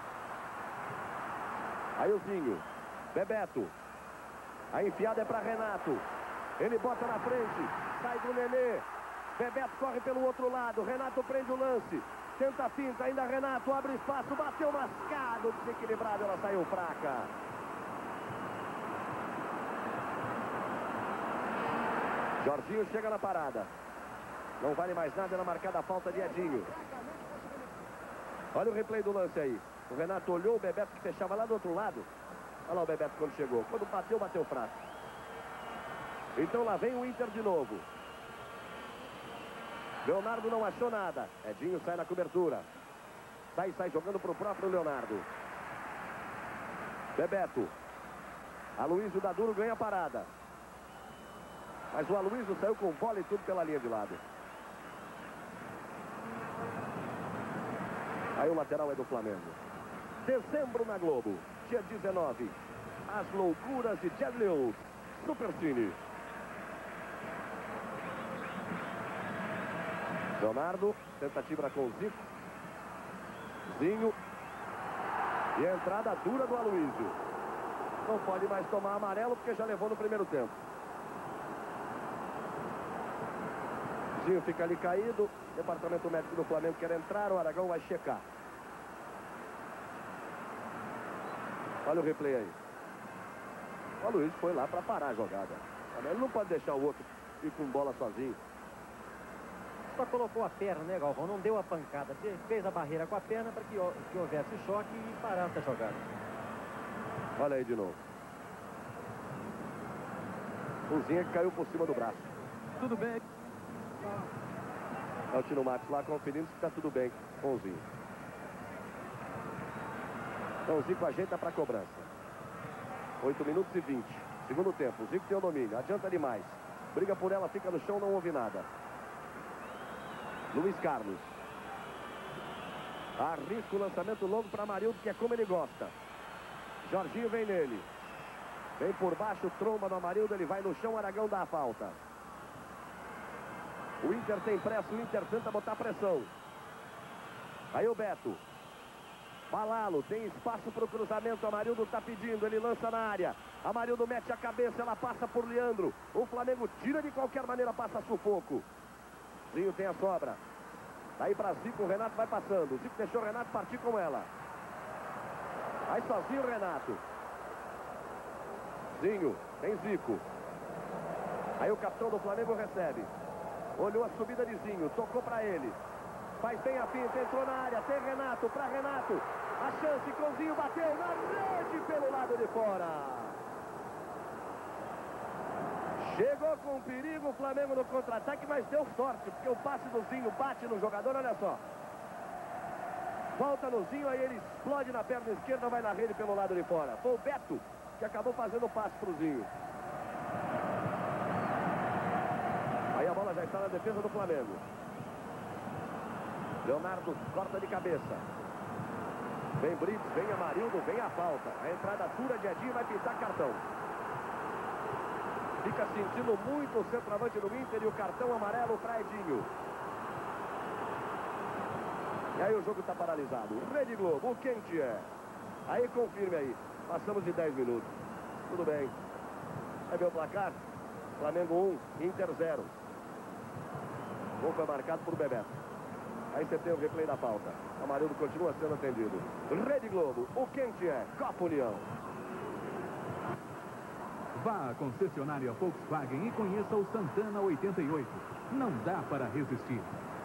Aí o Zinho. Bebeto. A enfiada é para Renato. Ele bota na frente. sai do Nenê. Bebeto corre pelo outro lado. Renato prende o lance. Tenta a finta, ainda Renato abre espaço, bateu mascado, desequilibrado, ela saiu fraca. Jorginho chega na parada. Não vale mais nada na marcada a falta de Edinho. Olha o replay do lance aí. O Renato olhou o Bebeto que fechava lá do outro lado. Olha lá o Bebeto quando chegou. Quando bateu, bateu fraco. Então lá vem o Inter de novo. Leonardo não achou nada. Edinho sai na cobertura. Sai, sai jogando para o próprio Leonardo. Bebeto. Aloysio da Duro ganha a parada. Mas o Aloysio saiu com bola e tudo pela linha de lado. Aí o lateral é do Flamengo. Dezembro na Globo. Dia dezenove. As loucuras de Jet Lewis. Supercine. Leonardo, tentativa com o Zico. Zinho. E a entrada dura do Aloysio. Não pode mais tomar amarelo porque já levou no primeiro tempo. Zinho fica ali caído. Departamento médico do Flamengo quer entrar. O Aragão vai checar. Olha o replay aí. O Aloysio foi lá para parar a jogada. Ele não pode deixar o outro ir com bola sozinho. Só colocou a perna, né, Galvão? Não deu a pancada. Fez a barreira com a perna para que, que houvesse choque e parasse a jogada. Olha aí de novo. O Zinho que caiu por cima do braço. Tudo bem. É o Tino Matos lá conferindo se está tudo bem com o Zinho. Então o Zico ajeita para a cobrança. oito minutos e vinte. Segundo tempo. O Zico tem o domínio. Adianta demais. Briga por ela, fica no chão, não ouve nada. Luiz Carlos. Arrisca o lançamento longo para Amarildo, que é como ele gosta. Jorginho vem nele. Vem por baixo, tromba no Amarildo, ele vai no chão, Aragão dá a falta. O Inter tem pressa, o Inter tenta botar pressão. Aí o Beto. Balalo, tem espaço para o cruzamento, Amarildo está pedindo, ele lança na área. Amarildo mete a cabeça, ela passa por Leandro. O Flamengo tira de qualquer maneira, passa sufoco. Zinho tem a sobra. Daí para Zico, o Renato vai passando. Zico deixou o Renato partir com ela. Vai sozinho o Renato. Zinho, tem Zico. Aí o capitão do Flamengo recebe. Olhou a subida de Zinho, tocou para ele. Faz bem a finta, entrou na área. Tem Renato, para Renato. A chance com o Zinho, bateu na rede pelo lado de fora. Chegou com perigo o Flamengo no contra-ataque, mas deu sorte, porque o passe do Zinho bate no jogador, olha só. Volta no Zinho, aí ele explode na perna esquerda, vai na rede pelo lado de fora. Foi o Beto que acabou fazendo o passe pro Zinho. Aí a bola já está na defesa do Flamengo. Leonardo corta de cabeça. Vem Brits, vem Amarildo, vem a falta. A entrada dura de Edinho vai pintar cartão. Fica sentindo muito o centroavante do Inter e o cartão amarelo para Edinho. E aí o jogo está paralisado. Rede Globo, o quente é. Aí confirme aí. Passamos de dez minutos. Tudo bem. Vai ver o placar? Flamengo um, Inter zero. O gol foi marcado por Bebeto. Aí você tem o replay da falta. Amarildo continua sendo atendido. Rede Globo, o quente é. Copa União. Vá à concessionária Volkswagen e conheça o Santana oitenta e oito. Não dá para resistir.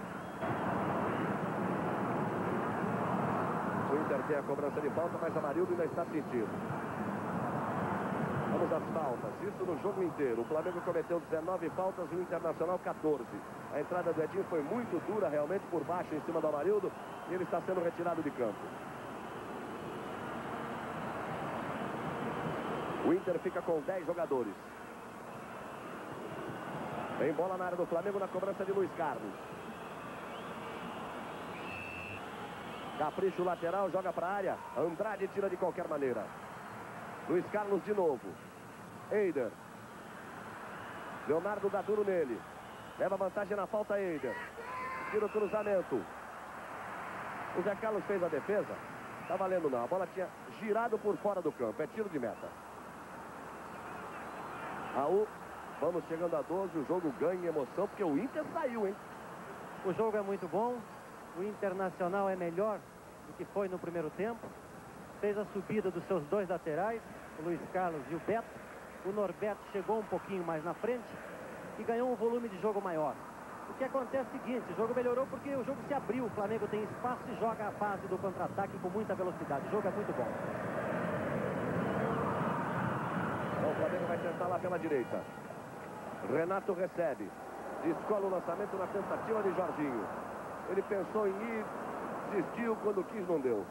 O Inter tem a cobrança de falta, mas Amarildo ainda está sentindo. Vamos às faltas. Isso no jogo inteiro. O Flamengo cometeu dezenove faltas e o Internacional quatorze. A entrada do Edinho foi muito dura, realmente, por baixo, em cima do Amarildo. E ele está sendo retirado de campo. O Inter fica com dez jogadores. Tem bola na área do Flamengo na cobrança de Luiz Carlos. Capricho lateral, joga para a área. Andrade tira de qualquer maneira. Luiz Carlos de novo. Eider. Leonardo dá duro nele. Leva vantagem na falta Eider. Tira o cruzamento. O Zé Carlos fez a defesa. Tá valendo não. A bola tinha girado por fora do campo. É tiro de meta. Raul Vamos chegando a doze, o jogo ganha em emoção, porque o Inter saiu, hein? O jogo é muito bom, o Internacional é melhor do que foi no primeiro tempo. Fez a subida dos seus dois laterais, o Luiz Carlos e o Beto. O Norberto chegou um pouquinho mais na frente e ganhou um volume de jogo maior. O que acontece é o seguinte, o jogo melhorou porque o jogo se abriu, o Flamengo tem espaço e joga a fase do contra-ataque com muita velocidade. O jogo é muito bom. Então, o Flamengo vai tentar lá pela direita. Renato recebe. Descola o lançamento na tentativa de Jorginho. Ele pensou em ir, desistiu, quando quis não deu.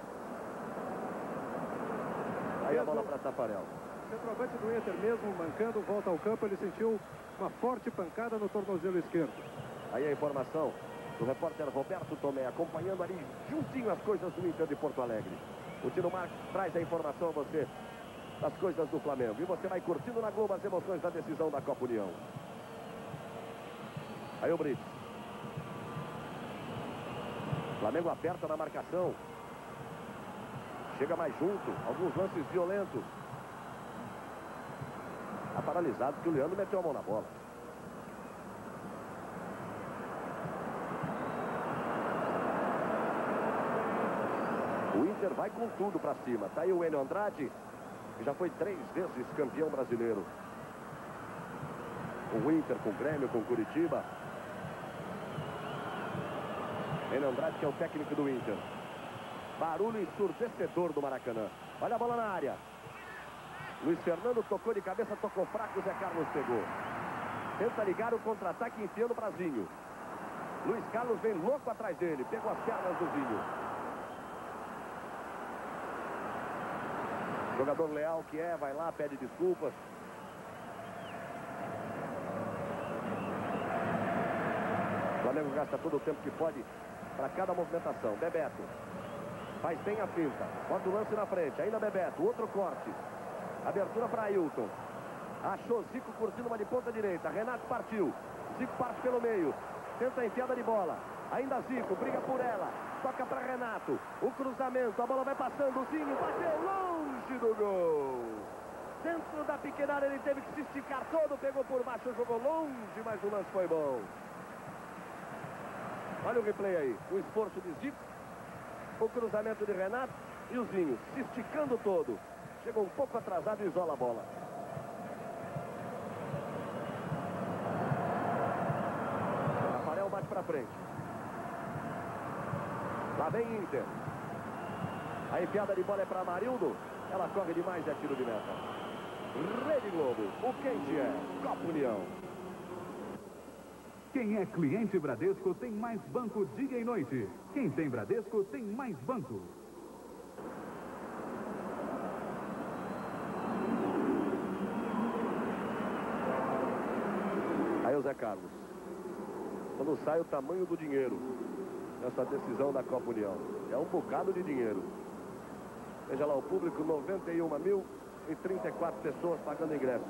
Aí a bola para Tafarel. O centroavante do Inter mesmo, mancando, volta ao campo, ele sentiu uma forte pancada no tornozelo esquerdo. Aí a informação do repórter Roberto Tomé, acompanhando ali juntinho as coisas do Inter de Porto Alegre. O Tino Marcos traz a informação a você das coisas do Flamengo. E você vai curtindo na Globo as emoções da decisão da Copa União. Aí o Brits. Flamengo aperta na marcação. Chega mais junto. Alguns lances violentos. Está paralisado porque o Leandro meteu a mão na bola. O Inter vai com tudo para cima. Está aí o Enio Andrade, que já foi três vezes campeão brasileiro. O Inter com o Grêmio, com o Curitiba. Enio Andrade, que é o técnico do Inter. Barulho ensurdecedor do Maracanã. Olha a bola na área. Luiz Fernando tocou de cabeça, tocou fraco, o Zé Carlos pegou. Tenta ligar o contra-ataque enfiando para Zinho. Luiz Carlos vem louco atrás dele, pegou as pernas do Zinho. Jogador leal que é, vai lá, pede desculpas. O Flamengo gasta todo o tempo que pode para cada movimentação. Bebeto faz bem a finta, bota o lance na frente, ainda Bebeto, outro corte. Abertura para Ailton. Achou Zico curtindo uma de ponta direita. Renato partiu. Zico parte pelo meio. Tenta a enfiada de bola. Ainda Zico, briga por ela. Toca para Renato. O cruzamento, a bola vai passando. O Zinho bateu longe do gol. Dentro da pequena área ele teve que se esticar todo. Pegou por baixo, jogou longe, mas o lance foi bom. Olha o replay aí. O esforço de Zico. O cruzamento de Renato. E o Zinho se esticando todo. Chegou um pouco atrasado e isola a bola. Tafarel bate para frente. Lá vem Inter. A enfiada de bola é para Marildo. Ela corre demais e é tiro de meta. Rede Globo. O quente é Copa União. Quem é cliente Bradesco tem mais banco dia e noite. Quem tem Bradesco tem mais banco. Aí o Zé Carlos. Quando sai o tamanho do dinheiro nessa decisão da Copa União. É um bocado de dinheiro. Veja lá o público, noventa e uma mil e trinta e quatro pessoas pagando ingresso.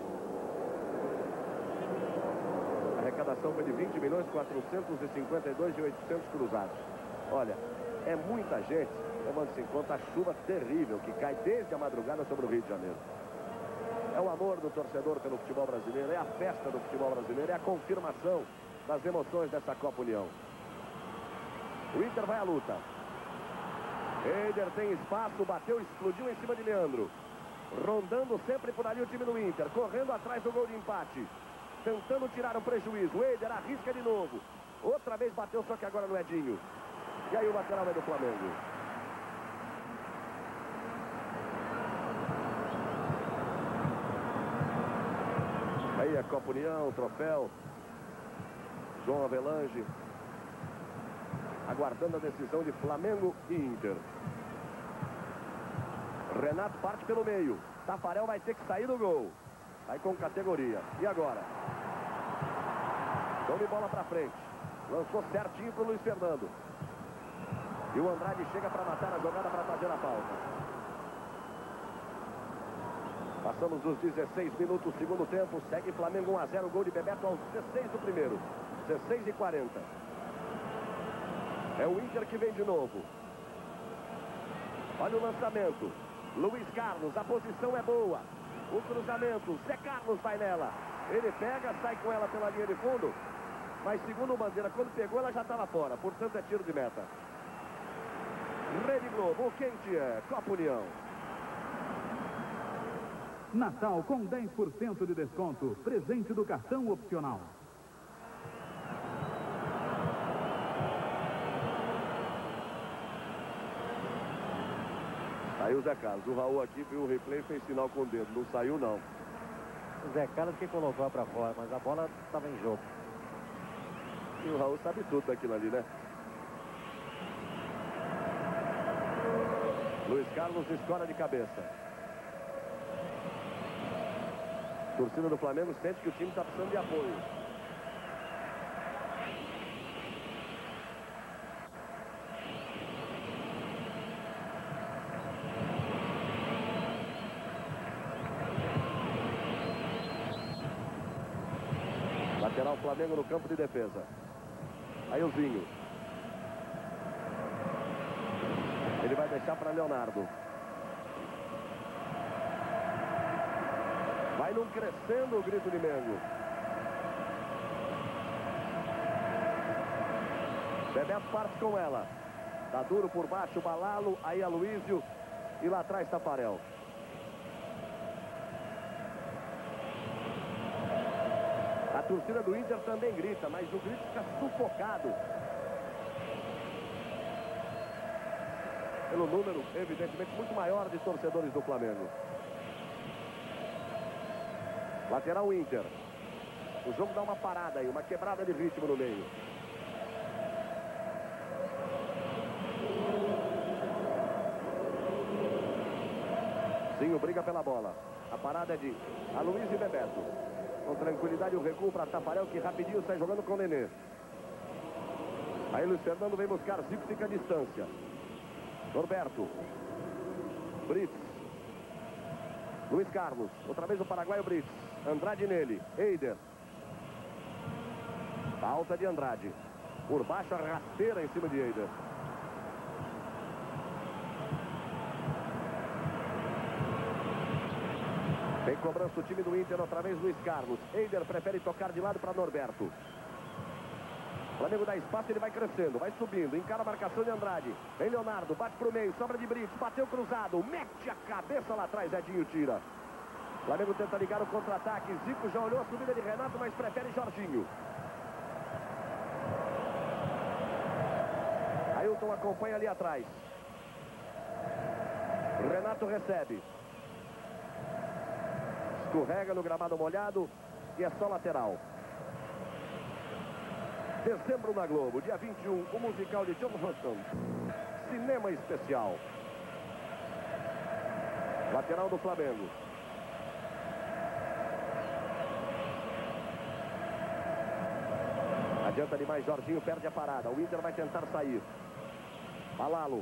A arrecadação foi de vinte milhões quatrocentos e cinquenta e dois mil e oitocentos cruzados. Olha, é muita gente, levando-se em conta a chuva terrível que cai desde a madrugada sobre o Rio de Janeiro. É o amor do torcedor pelo futebol brasileiro, é a festa do futebol brasileiro, é a confirmação das emoções dessa Copa União. O Inter vai à luta. Eder tem espaço, bateu, explodiu em cima de Leandro. Rondando sempre por ali o time do Inter, correndo atrás do gol de empate. Tentando tirar o prejuízo. Eder arrisca de novo. Outra vez bateu, só que agora no Edinho. E aí o lateral é do Flamengo. Aí a Copa União, o troféu. João Avelange. Aguardando a decisão de Flamengo e Inter. Renato parte pelo meio. Tafarel vai ter que sair do gol. Vai com categoria. E agora? Tome bola para frente. Lançou certinho para o Luiz Fernando. E o Andrade chega para matar a jogada para fazer a falta. Passamos os dezesseis minutos, segundo tempo. Segue Flamengo um a zero. Gol de Bebeto aos dezesseis do primeiro. dezesseis e quarenta. É o Inter que vem de novo. Olha o lançamento. Luiz Carlos, a posição é boa. O cruzamento, Zé Carlos vai nela. Ele pega, sai com ela pela linha de fundo. Mas segundo o Bandeira, quando pegou, ela já estava fora. Portanto, é tiro de meta. Rede Globo, o quente é Copa União. Natal com dez por cento de desconto. Presente do cartão opcional. Aí o Zé Carlos, o Raul aqui viu o replay e fez sinal com o dedo. Não saiu, não. O Zé Carlos que colocou para fora, mas a bola estava em jogo. E o Raul sabe tudo daquilo ali, né? Luiz Carlos escora de cabeça. Torcida do Flamengo sente que o time está precisando de apoio. Lateral Flamengo no campo de defesa. Aí o Zinho. Ele vai deixar para Leonardo. Vai num crescendo o grito de Mengo. Bebeto parte com ela. Tá duro por baixo, Balalo. Aí Aloísio. E lá atrás Tafarel. A torcida do Inter também grita, mas o grito fica sufocado. Pelo número, evidentemente, muito maior de torcedores do Flamengo. Lateral Inter. O jogo dá uma parada aí, uma quebrada de ritmo no meio. Zinho briga pela bola. A parada é de Aloísio e Bebeto. Com tranquilidade o recuo para Tafarel, que rapidinho sai jogando com o Nenê. Aí Luiz Fernando vem buscar Zico, fica a distância. Norberto. Brits. Luiz Carlos. Outra vez o paraguaio Brits. Andrade nele. Eider. Falta de Andrade. Por baixo a rasteira em cima de Eider. Tem cobrança o time do Inter, outra vez Luiz Carlos. Eider prefere tocar de lado para Norberto. O Flamengo dá espaço, ele vai crescendo, vai subindo, encara a marcação de Andrade. Vem Leonardo, bate pro meio, sobra de Brits, bateu cruzado, mete a cabeça lá atrás, Edinho tira. O Flamengo tenta ligar o contra-ataque, Zico já olhou a subida de Renato, mas prefere Jorginho. Ailton acompanha ali atrás. Renato recebe. Escorrega no gramado molhado e é só lateral. Dezembro na Globo, dia vinte e um, o musical de John Huston. Cinema especial. Lateral do Flamengo. Adianta demais, Jorginho perde a parada. O Inter vai tentar sair. Balalo.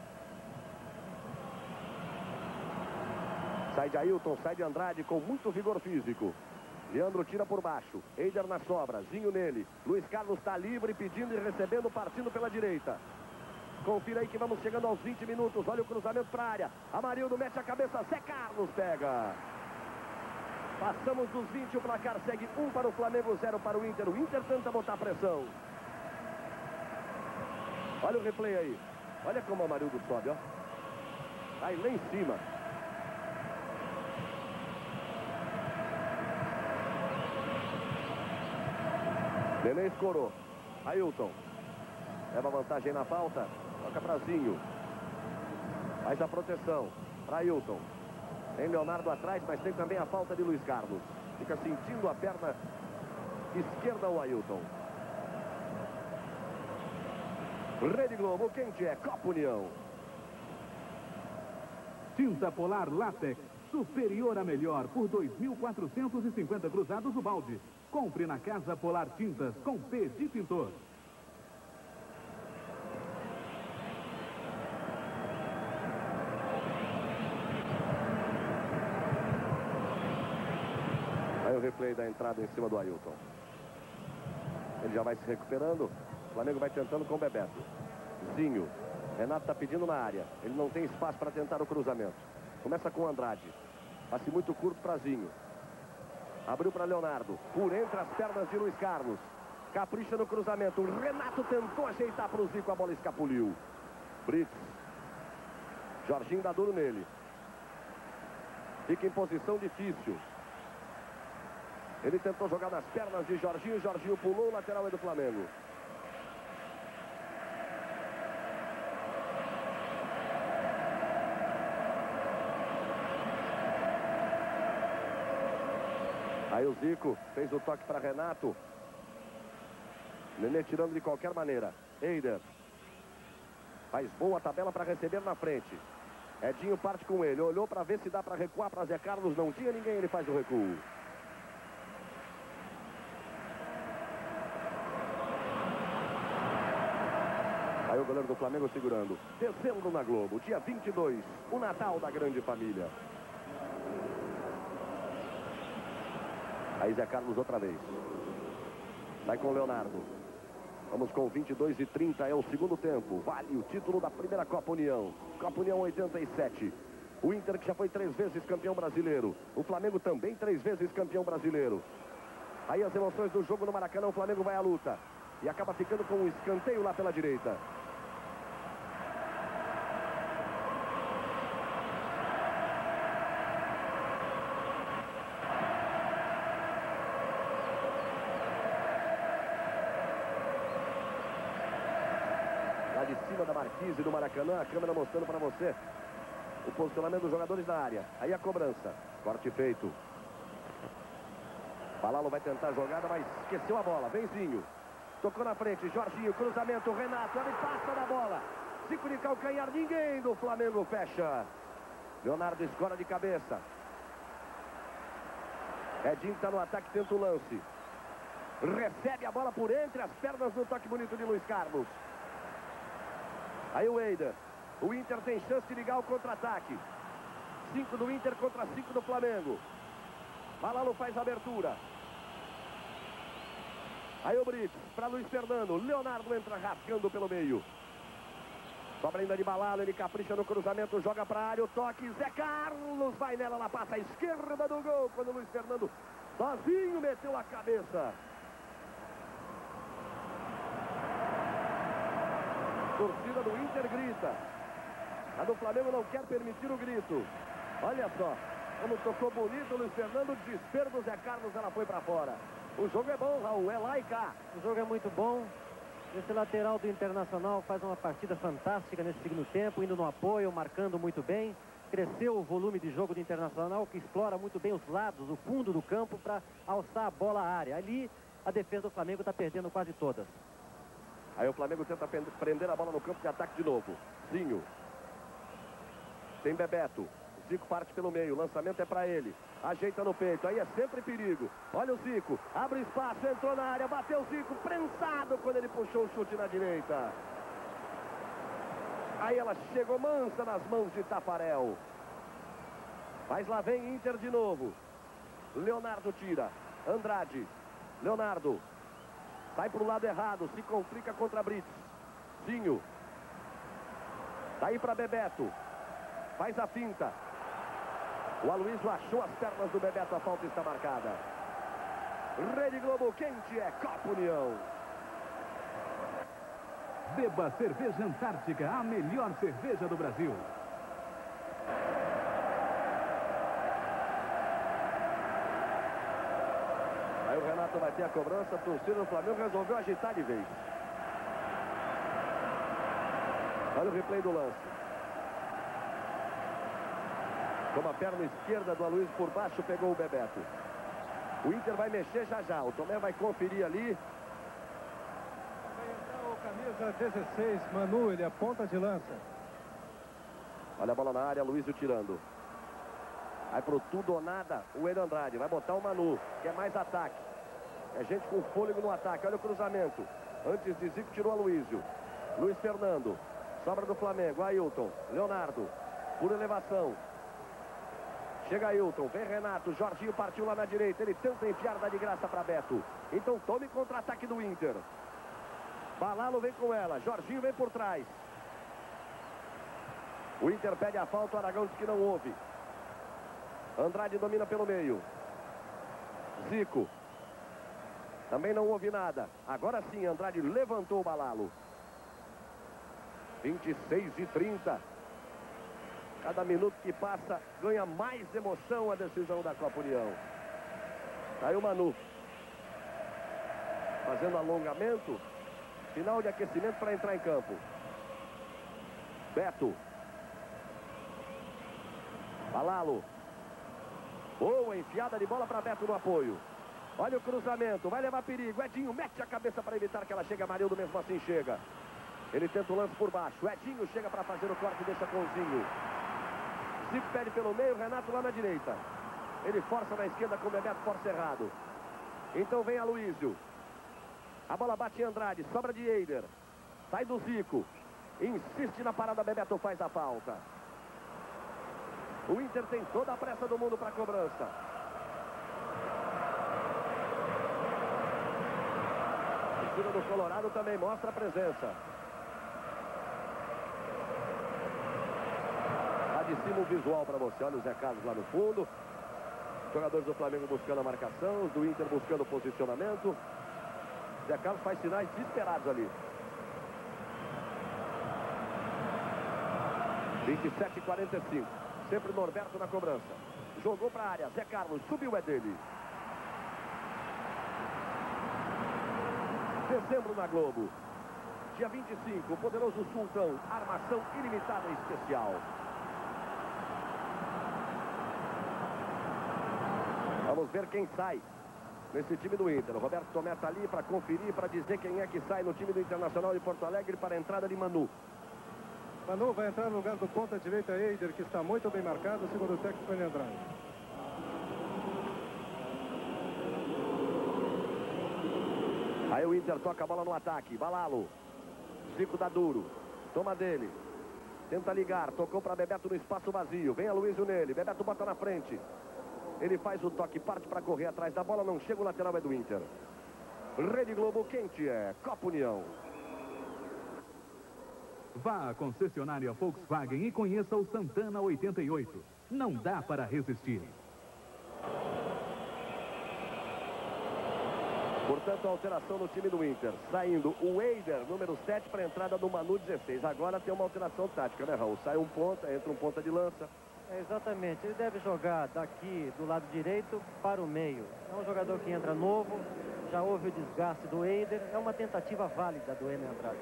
Sai de Ailton, sai de Andrade com muito vigor físico. Leandro tira por baixo. Eider na sobra. Zinho nele. Luiz Carlos está livre, pedindo e recebendo, partindo pela direita. Confira aí que vamos chegando aos vinte minutos. Olha o cruzamento para a área. Amarildo mete a cabeça. Zé Carlos pega. Passamos dos vinte. O placar segue um para o Flamengo, zero para o Inter. O Inter tenta botar pressão. Olha o replay aí. Olha como o Amarildo sobe, ó. Aí lá em cima. Nenê escorou. Ailton. Leva vantagem na falta. Toca pra Zinho. Faz a proteção. Para Ailton. Tem Leonardo atrás, mas tem também a falta de Luiz Carlos. Fica sentindo a perna esquerda o Ailton. Rede Globo, quente é Copa União. Tinta Polar Látex. Superior a melhor por dois mil quatrocentos e cinquenta cruzados o balde. Compre na Casa Polar Tintas com P de pintor. Aí o replay da entrada em cima do Ailton. Ele já vai se recuperando. O Flamengo vai tentando com o Bebeto. Zinho. Renato está pedindo na área. Ele não tem espaço para tentar o cruzamento. Começa com o Andrade. Passe muito curto para Zinho. Abriu para Leonardo. Por entre as pernas de Luiz Carlos. Capricha no cruzamento. O Renato tentou ajeitar para o Zico. A bola escapuliu. Brits. Jorginho dá duro nele. Fica em posição difícil. Ele tentou jogar nas pernas de Jorginho. Jorginho pulou. O lateral é do Flamengo. Aí o Zico fez o toque para Renato. Nenê tirando de qualquer maneira. Eider. Faz boa tabela para receber na frente. Edinho parte com ele. Olhou para ver se dá para recuar para Zé Carlos. Não tinha ninguém, ele faz o recuo. Aí o goleiro do Flamengo segurando. Dezembro na Globo, dia vinte e dois. O Natal da grande família. Aí Zé Carlos outra vez. Sai com o Leonardo. Vamos com vinte e dois e trinta, é o segundo tempo. Vale o título da primeira Copa União. Copa União oitenta e sete. O Inter que já foi três vezes campeão brasileiro. O Flamengo também três vezes campeão brasileiro. Aí as emoções do jogo no Maracanã. O Flamengo vai à luta. E acaba ficando com um escanteio lá pela direita. De cima da marquise do Maracanã, a câmera mostrando para você o posicionamento dos jogadores na área. Aí a cobrança, corte feito. Balalo vai tentar a jogada, mas esqueceu a bola. Benzinho, tocou na frente, Jorginho, cruzamento, Renato, ele passa da bola. Zico de calcanhar, ninguém do Flamengo fecha. Leonardo escora de cabeça. Edinho está no ataque, tenta o lance. Recebe a bola por entre as pernas no toque bonito de Luiz Carlos. Aí o Eider. O Inter tem chance de ligar o contra-ataque. cinco do Inter contra cinco do Flamengo. Balalo faz a abertura. Aí o Brits para Luiz Fernando. Leonardo entra rascando pelo meio. Sobra ainda de Balalo. Ele capricha no cruzamento. Joga para a área. O toque. Zé Carlos vai nela. Ela passa à esquerda do gol. Quando o Luiz Fernando sozinho meteu a cabeça. Torcida do Inter grita. A do Flamengo não quer permitir o grito. Olha só. Como tocou bonito o Luiz Fernando. Desespero do Zé Carlos. Ela foi para fora. O jogo é bom, Raul. É lá e cá. O jogo é muito bom. Esse lateral do Internacional faz uma partida fantástica nesse segundo tempo. Indo no apoio, marcando muito bem. Cresceu o volume de jogo do Internacional, que explora muito bem os lados, o fundo do campo, para alçar a bola à área. Ali, a defesa do Flamengo está perdendo quase todas. Aí o Flamengo tenta prender a bola no campo de ataque de novo. Zinho. Tem Bebeto. Zico parte pelo meio. O lançamento é para ele. Ajeita no peito. Aí é sempre perigo. Olha o Zico. Abre espaço. Entrou na área. Bateu o Zico. Prensado quando ele puxou o chute na direita. Aí ela chegou mansa nas mãos de Tafarel. Mas lá vem Inter de novo. Leonardo tira. Andrade. Leonardo. Sai para o lado errado, se complica contra Brits. Zinho. Daí para Bebeto. Faz a finta. O Aloysio achou as pernas do Bebeto, a falta está marcada. Rede Globo quente é Copa União. Beba cerveja Antártica, a melhor cerveja do Brasil. Aí o Renato vai ter a cobrança, a torcida do Flamengo resolveu agitar de vez. Olha o replay do lance. Toma a perna esquerda do Aloysio por baixo, pegou o Bebeto. O Inter vai mexer já já, o Tomé vai conferir ali. Vai entrar o camisa dezesseis, Manu, ele é ponta de lança. Olha a bola na área, Aloysio tirando. Vai pro tudo ou nada o Eder Andrade. Vai botar o Manu, que é mais ataque. É gente com fôlego no ataque. Olha o cruzamento. Antes de Zico, tirou a Aloysio. Luiz Fernando. Sobra do Flamengo. Ailton. Leonardo. Por elevação. Chega Ailton. Vem Renato. Jorginho partiu lá na direita. Ele tenta enfiar, dá de graça para Beto. Então tome contra-ataque do Inter. Balalo vem com ela. Jorginho vem por trás. O Inter pede a falta. O Aragão diz que não houve. Andrade domina pelo meio. Zico. Também não houve nada. Agora sim, Andrade levantou o Balalo. vinte e seis e trinta. Cada minuto que passa ganha mais emoção a decisão da Copa União. Tá aí o Manu. Fazendo alongamento. Final de aquecimento para entrar em campo. Beto. Balalo. Boa enfiada de bola para Beto no apoio. Olha o cruzamento, vai levar perigo. Edinho mete a cabeça para evitar que ela chegue. Amarildo mesmo assim chega. Ele tenta o lance por baixo. Edinho chega para fazer o corte e deixa com o Zinho. Zico pede pelo meio, Renato lá na direita. Ele força na esquerda com o Bebeto, força errado. Então vem a Luísio. A bola bate em Andrade, sobra de Eider. Sai do Zico. Insiste na parada, Bebeto faz a falta. O Inter tem toda a pressa do mundo para a cobrança. A torcida do Colorado também mostra a presença. Lá de cima o visual para você. Olha o Zé Carlos lá no fundo. Os jogadores do Flamengo buscando a marcação, os do Inter buscando o posicionamento. Zé Carlos faz sinais desesperados ali. vinte e sete e quarenta e cinco. Sempre Norberto na cobrança. Jogou para a área. Zé Carlos subiu, é dele. Dezembro na Globo. Dia vinte e cinco. O poderoso Sultão. Armação ilimitada e especial. Vamos ver quem sai nesse time do Inter. O Roberto Tomé está ali para conferir, para dizer quem é que sai no time do Internacional de Porto Alegre para a entrada de Manu. Manu vai entrar no lugar do ponta direita Eider, que está muito bem marcado, segundo o técnico Enio Andrade. Aí o Inter toca a bola no ataque. Balalo. Zico dá duro. Toma dele. Tenta ligar. Tocou para Bebeto no espaço vazio. Vem a Luísio nele. Bebeto bota na frente. Ele faz o toque, parte para correr atrás da bola, não chega, o lateral é do Inter. Rede Globo quente é Copa União. Vá à concessionária Volkswagen e conheça o Santana oitenta e oito. Não dá para resistir. Portanto, a alteração no time do Inter. Saindo o Eider, número sete, para a entrada do Manu, dezesseis. Agora tem uma alteração tática, né, Raul? Sai um ponta, entra um ponta de lança. É, exatamente, ele deve jogar daqui do lado direito para o meio. É um jogador que entra novo, já houve o desgaste do Eider, é uma tentativa válida do Enio Andrade.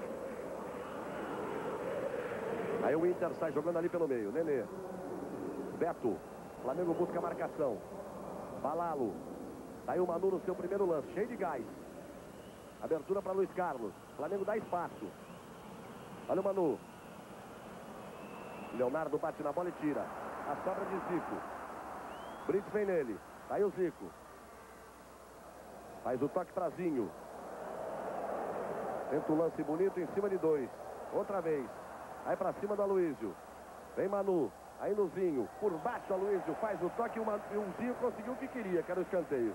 Aí o Inter sai jogando ali pelo meio, Nenê. Beto, Flamengo busca a marcação. Balalo, aí o Manu no seu primeiro lance, cheio de gás. Abertura para Luiz Carlos, Flamengo dá espaço. Olha o Manu. Leonardo bate na bola e tira. A sobra de Zico. Brits vem nele. Aí o Zico. Faz o toque para Zinho. Tenta o lance bonito em cima de dois. Outra vez. Aí para cima do Aloysio. Vem Manu. Aí no Zinho. Por baixo o Aloysio faz o toque e o, e o Zinho conseguiu o que queria, que era o escanteio.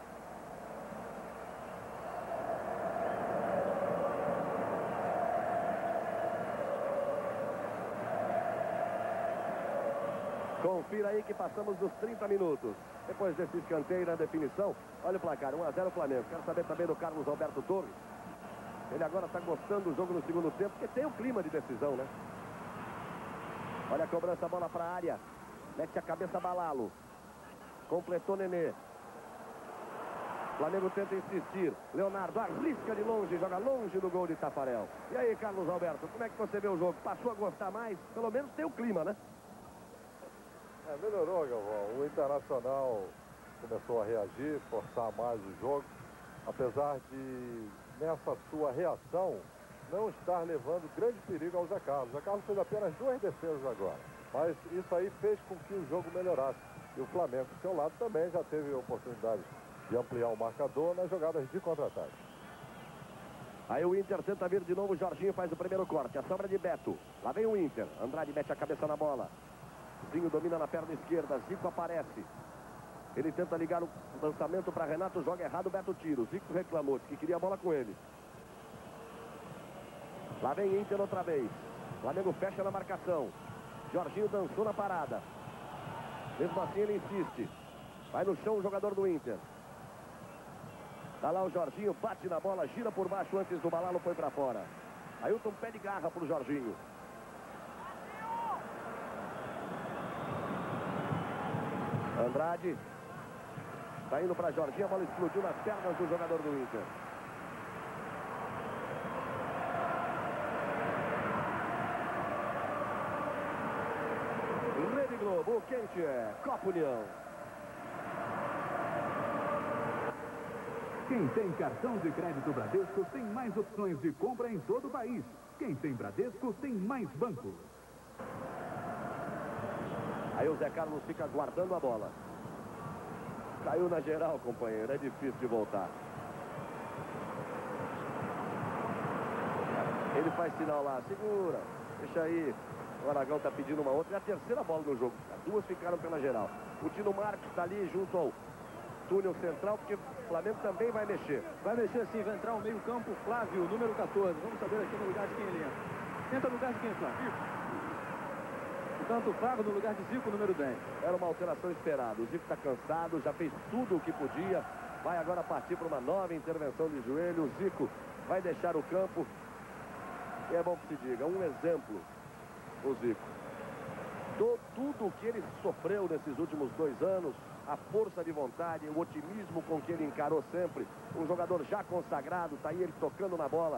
Confira aí que passamos dos trinta minutos. Depois desse escanteio na definição, olha o placar, um a zero Flamengo. Quero saber também do Carlos Alberto Torres. Ele agora está gostando do jogo no segundo tempo, porque tem um clima de decisão, né? Olha a cobrança, bola para a área. Mete a cabeça Balalo. Completou Nenê. Flamengo tenta insistir. Leonardo arrisca de longe, joga longe do gol de Tafarel. E aí, Carlos Alberto, como é que você vê o jogo? Passou a gostar mais? Pelo menos tem o clima, né? É, melhorou, Galvão. O Internacional começou a reagir, forçar mais o jogo, apesar de, nessa sua reação, não estar levando grande perigo ao Zé Carlos. O Zé Carlos fez apenas duas defesas agora, mas isso aí fez com que o jogo melhorasse. E o Flamengo, do seu lado, também já teve a oportunidade de ampliar o marcador nas jogadas de contra-ataque. Aí o Inter tenta vir de novo, o Jorginho faz o primeiro corte, a sobra de Beto. Lá vem o Inter, Andrade mete a cabeça na bola. Zinho domina na perna esquerda, Zico aparece. Ele tenta ligar o lançamento para Renato, joga errado, Beto tira. O Zico reclamou, disse que queria a bola com ele. Lá vem Inter outra vez. Flamengo fecha na marcação. Jorginho dançou na parada. Mesmo assim ele insiste. Vai no chão o jogador do Inter. Tá lá o Jorginho, bate na bola, gira por baixo antes do Balalo, foi para fora. Ailton pede garra pro Jorginho. Andrade. Tá indo para Jorginho, a bola explodiu nas pernas do jogador do Inter. Rede Globo, quente é Copa União. Quem tem cartão de crédito Bradesco tem mais opções de compra em todo o país. Quem tem Bradesco tem mais bancos. Aí o Zé Carlos fica guardando a bola. Caiu na geral, companheiro. É difícil de voltar. Ele faz sinal lá. Segura. Deixa aí. O Aragão está pedindo uma outra. É a terceira bola no jogo. As duas ficaram pela geral. O Tino Marcos está ali junto ao túnel central, porque o Flamengo também vai mexer. Vai mexer sim, vai entrar o meio campo Flávio, número quatorze. Vamos saber aqui no lugar de quem ele entra. Entra no lugar de quem, Flávio? Portanto, o Flávio no lugar de Zico, número dez. Era uma alteração esperada. O Zico está cansado, já fez tudo o que podia. Vai agora partir para uma nova intervenção de joelho. O Zico vai deixar o campo. E é bom que se diga, um exemplo, o Zico. Do, tudo o que ele sofreu nesses últimos dois anos, a força de vontade, o otimismo com que ele encarou sempre. Um jogador já consagrado, tá aí ele tocando na bola.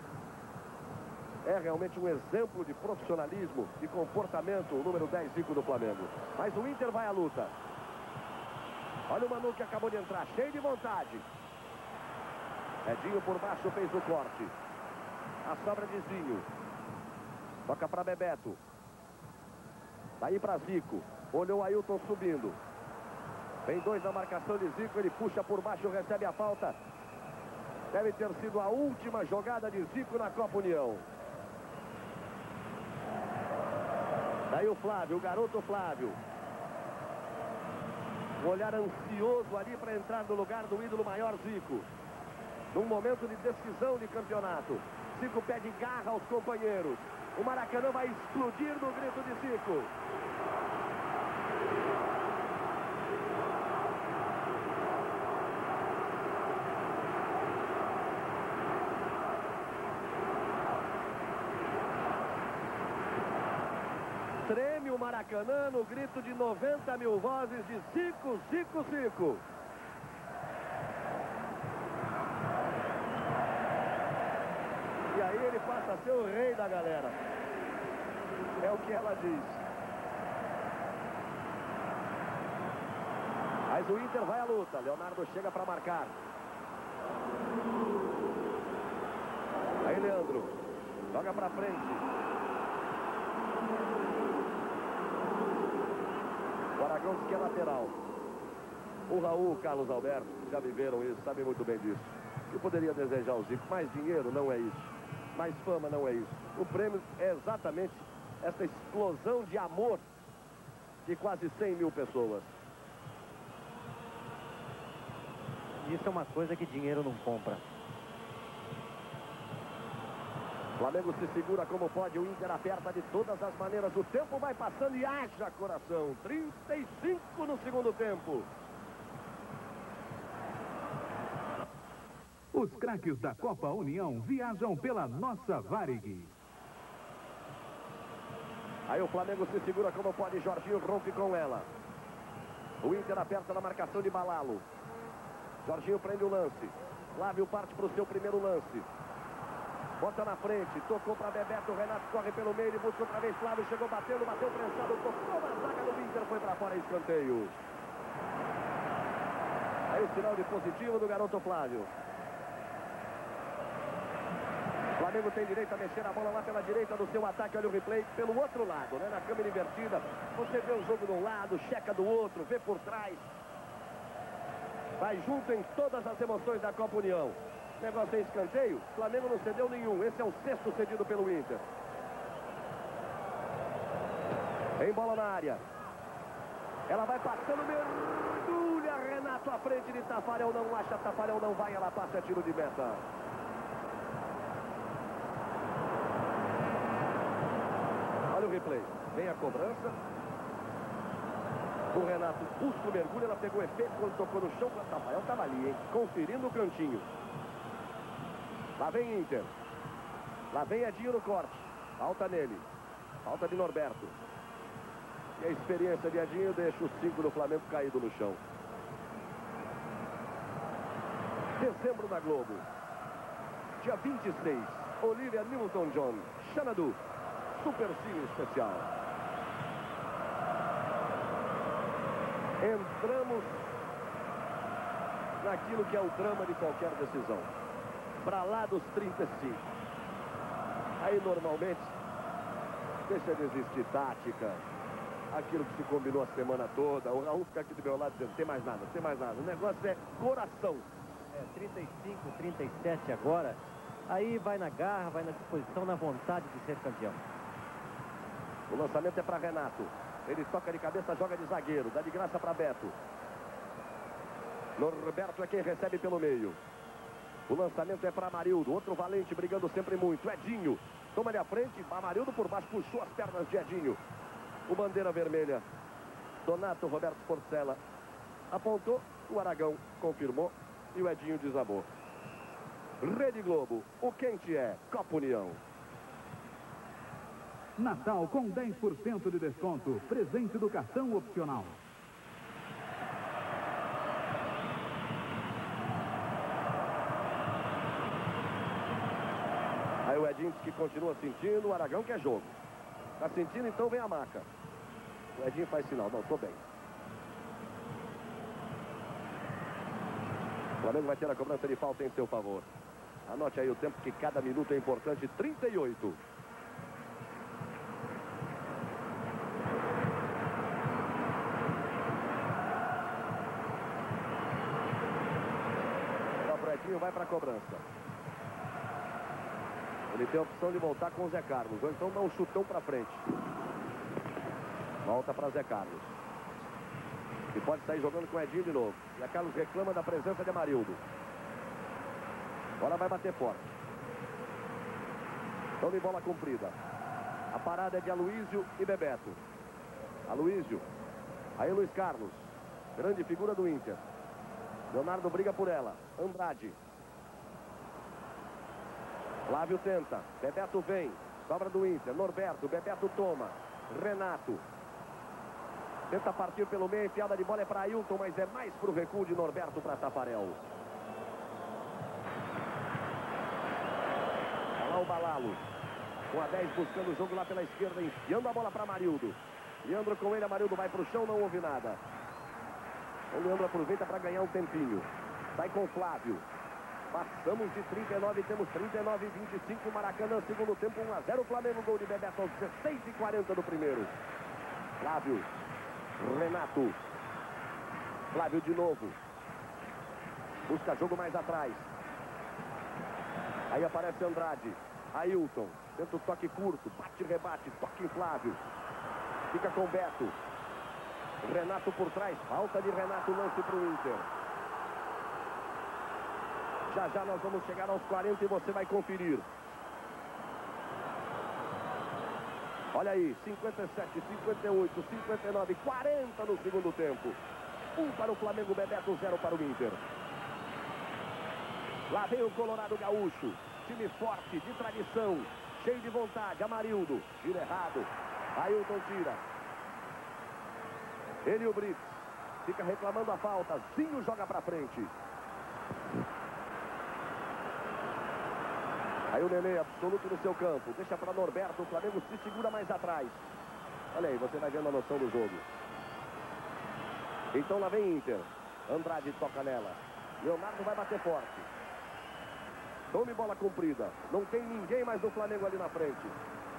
É realmente um exemplo de profissionalismo, de comportamento, o número dez, Zico do Flamengo. Mas o Inter vai à luta. Olha o Manu que acabou de entrar, cheio de vontade. Edinho por baixo fez o corte. A sobra de Zinho. Toca para Bebeto. Daí para Zico. Olhou Ailton subindo. Vem dois na marcação de Zico. Ele puxa por baixo, recebe a falta. Deve ter sido a última jogada de Zico na Copa União. Daí o Flávio, o garoto Flávio. Um olhar ansioso ali para entrar no lugar do ídolo maior Zico. Num momento de decisão de campeonato. Zico pede garra aos companheiros. O Maracanã vai explodir no grito de Zico. Treme o Maracanã no grito de noventa mil vozes de Zico, Zico, Zico. E aí ele passa a ser o rei da galera. É o que ela diz. Mas o Inter vai à luta. Leonardo chega para marcar. Aí Leandro. Joga para frente. O Aragão diz que é lateral. O Raul, o Carlos Alberto, já viveram isso, sabem muito bem disso. Eu poderia desejar ao Zico mais dinheiro, não é isso. Mais fama, não é isso. O prêmio é exatamente essa explosão de amor de quase cem mil pessoas. Isso é uma coisa que dinheiro não compra. O Flamengo se segura como pode, o Inter aperta de todas as maneiras. O tempo vai passando e haja coração. trinta e cinco no segundo tempo. Os craques da Copa União viajam pela nossa Varig. Aí o Flamengo se segura como pode, Jorginho rompe com ela. O Inter aperta na marcação de Balalo. Jorginho prende o lance. Flávio parte para o seu primeiro lance. Bota na frente, tocou para Bebeto, Renato corre pelo meio, ele busca outra vez Flávio, chegou batendo, bateu prensado, tocou na zaga do Inter, foi para fora, escanteio. Aí o sinal de positivo do garoto Flávio. O Flamengo tem direito a mexer a bola lá pela direita do seu ataque. Olha o replay pelo outro lado, né? Na câmera invertida. Você vê o jogo de um lado, checa do outro, vê por trás. Vai junto em todas as emoções da Copa União. O negócio é escanteio. O Flamengo não cedeu nenhum. Esse é o sexto cedido pelo Inter. Tem bola na área. Ela vai passando, mergulha Renato à frente de Tafarel. Não acha, Tafarel não vai, ela passa, é tiro de meta. Olha o replay. Vem a cobrança. O Renato busca o mergulho, ela pegou efeito quando tocou no chão. O Rafael estava ali, hein? Conferindo o cantinho. Lá vem Inter. Lá vem Edinho no corte. Falta nele. Falta de Norberto. E a experiência de Edinho deixa o cinco do Flamengo caído no chão. Dezembro da Globo. Dia vinte e seis. Olivia Newton-John. Xanadu. Supercine especial. Entramos naquilo que é o drama de qualquer decisão. Para lá dos trinta e cinco. Aí normalmente deixa de existir tática, aquilo que se combinou a semana toda. O Raul fica aqui do meu lado dizendo, tem mais nada, tem mais nada. O negócio é coração. É, trinta e cinco, trinta e sete agora. Aí vai na garra, vai na disposição, na vontade de ser campeão. O lançamento é para Renato. Ele toca de cabeça, joga de zagueiro. Dá de graça para Beto. Norberto é quem recebe pelo meio. O lançamento é para Amarildo. Outro valente brigando sempre muito. Edinho. Toma-lhe a frente. Amarildo por baixo puxou as pernas de Edinho. O bandeira vermelha. Donato Roberto Porcela apontou. O Aragão confirmou. E o Edinho desabou. Rede Globo. O quente é Copa União. Natal com dez por cento de desconto. Presente do cartão opcional. Aí o Edinho diz que continua sentindo. O Aragão quer jogo. Tá sentindo, então vem a maca. O Edinho faz sinal. Não, tô bem. O Flamengo vai ter a cobrança de falta em seu favor. Anote aí o tempo que cada minuto é importante. trinta e oito. Vai para a cobrança. Ele tem a opção de voltar com o Zé Carlos, ou então dá um chutão para frente. Volta para Zé Carlos. E pode sair jogando com o Edinho de novo. Zé Carlos reclama da presença de Amarildo. Agora vai bater forte. Então de bola comprida. A parada é de Aloísio e Bebeto. Aloísio. Aí Luiz Carlos. Grande figura do Inter. Leonardo briga por ela. Andrade. Flávio tenta. Bebeto vem. Sobra do Inter. Norberto. Bebeto toma. Renato. Tenta partir pelo meio. Enfiada de bola é para Ailton, mas é mais para o recuo de Norberto para Tafarel. Olha lá o Balalo. Com a dez buscando o jogo lá pela esquerda. Enfiando a bola para Amarildo. Leandro com ele. Amarildo vai para o chão. Não houve nada. O Leandro aproveita para ganhar um tempinho. Sai com o Flávio. Passamos de trinta e nove, temos trinta e nove e vinte e cinco. Maracanã, segundo tempo, um a zero. Flamengo, gol de Bebeto aos dezesseis e quarenta do primeiro. Flávio. Renato. Flávio de novo. Busca jogo mais atrás. Aí aparece Andrade. Ailton. Tenta o toque curto. Bate, rebate. Toque em Flávio. Fica com Beto. Renato por trás. Falta de Renato. Lance para o Inter. Já já nós vamos chegar aos quarenta e você vai conferir. Olha aí, cinquenta e sete, cinquenta e oito, cinquenta e nove, quarenta no segundo tempo. Um para o Flamengo, Bebeto, zero para o Inter. Lá vem o Colorado Gaúcho. Time forte, de tradição, cheio de vontade. Amarildo, tira errado. Ailton tira. Ele e o Brits. Fica reclamando a falta. Zinho joga para frente. Aí o Nenê, absoluto no seu campo. Deixa para Norberto. O Flamengo se segura mais atrás. Olha aí, você vai vendo a noção do jogo. Então lá vem Inter. Andrade toca nela. Leonardo vai bater forte. Tome bola comprida. Não tem ninguém mais do Flamengo ali na frente.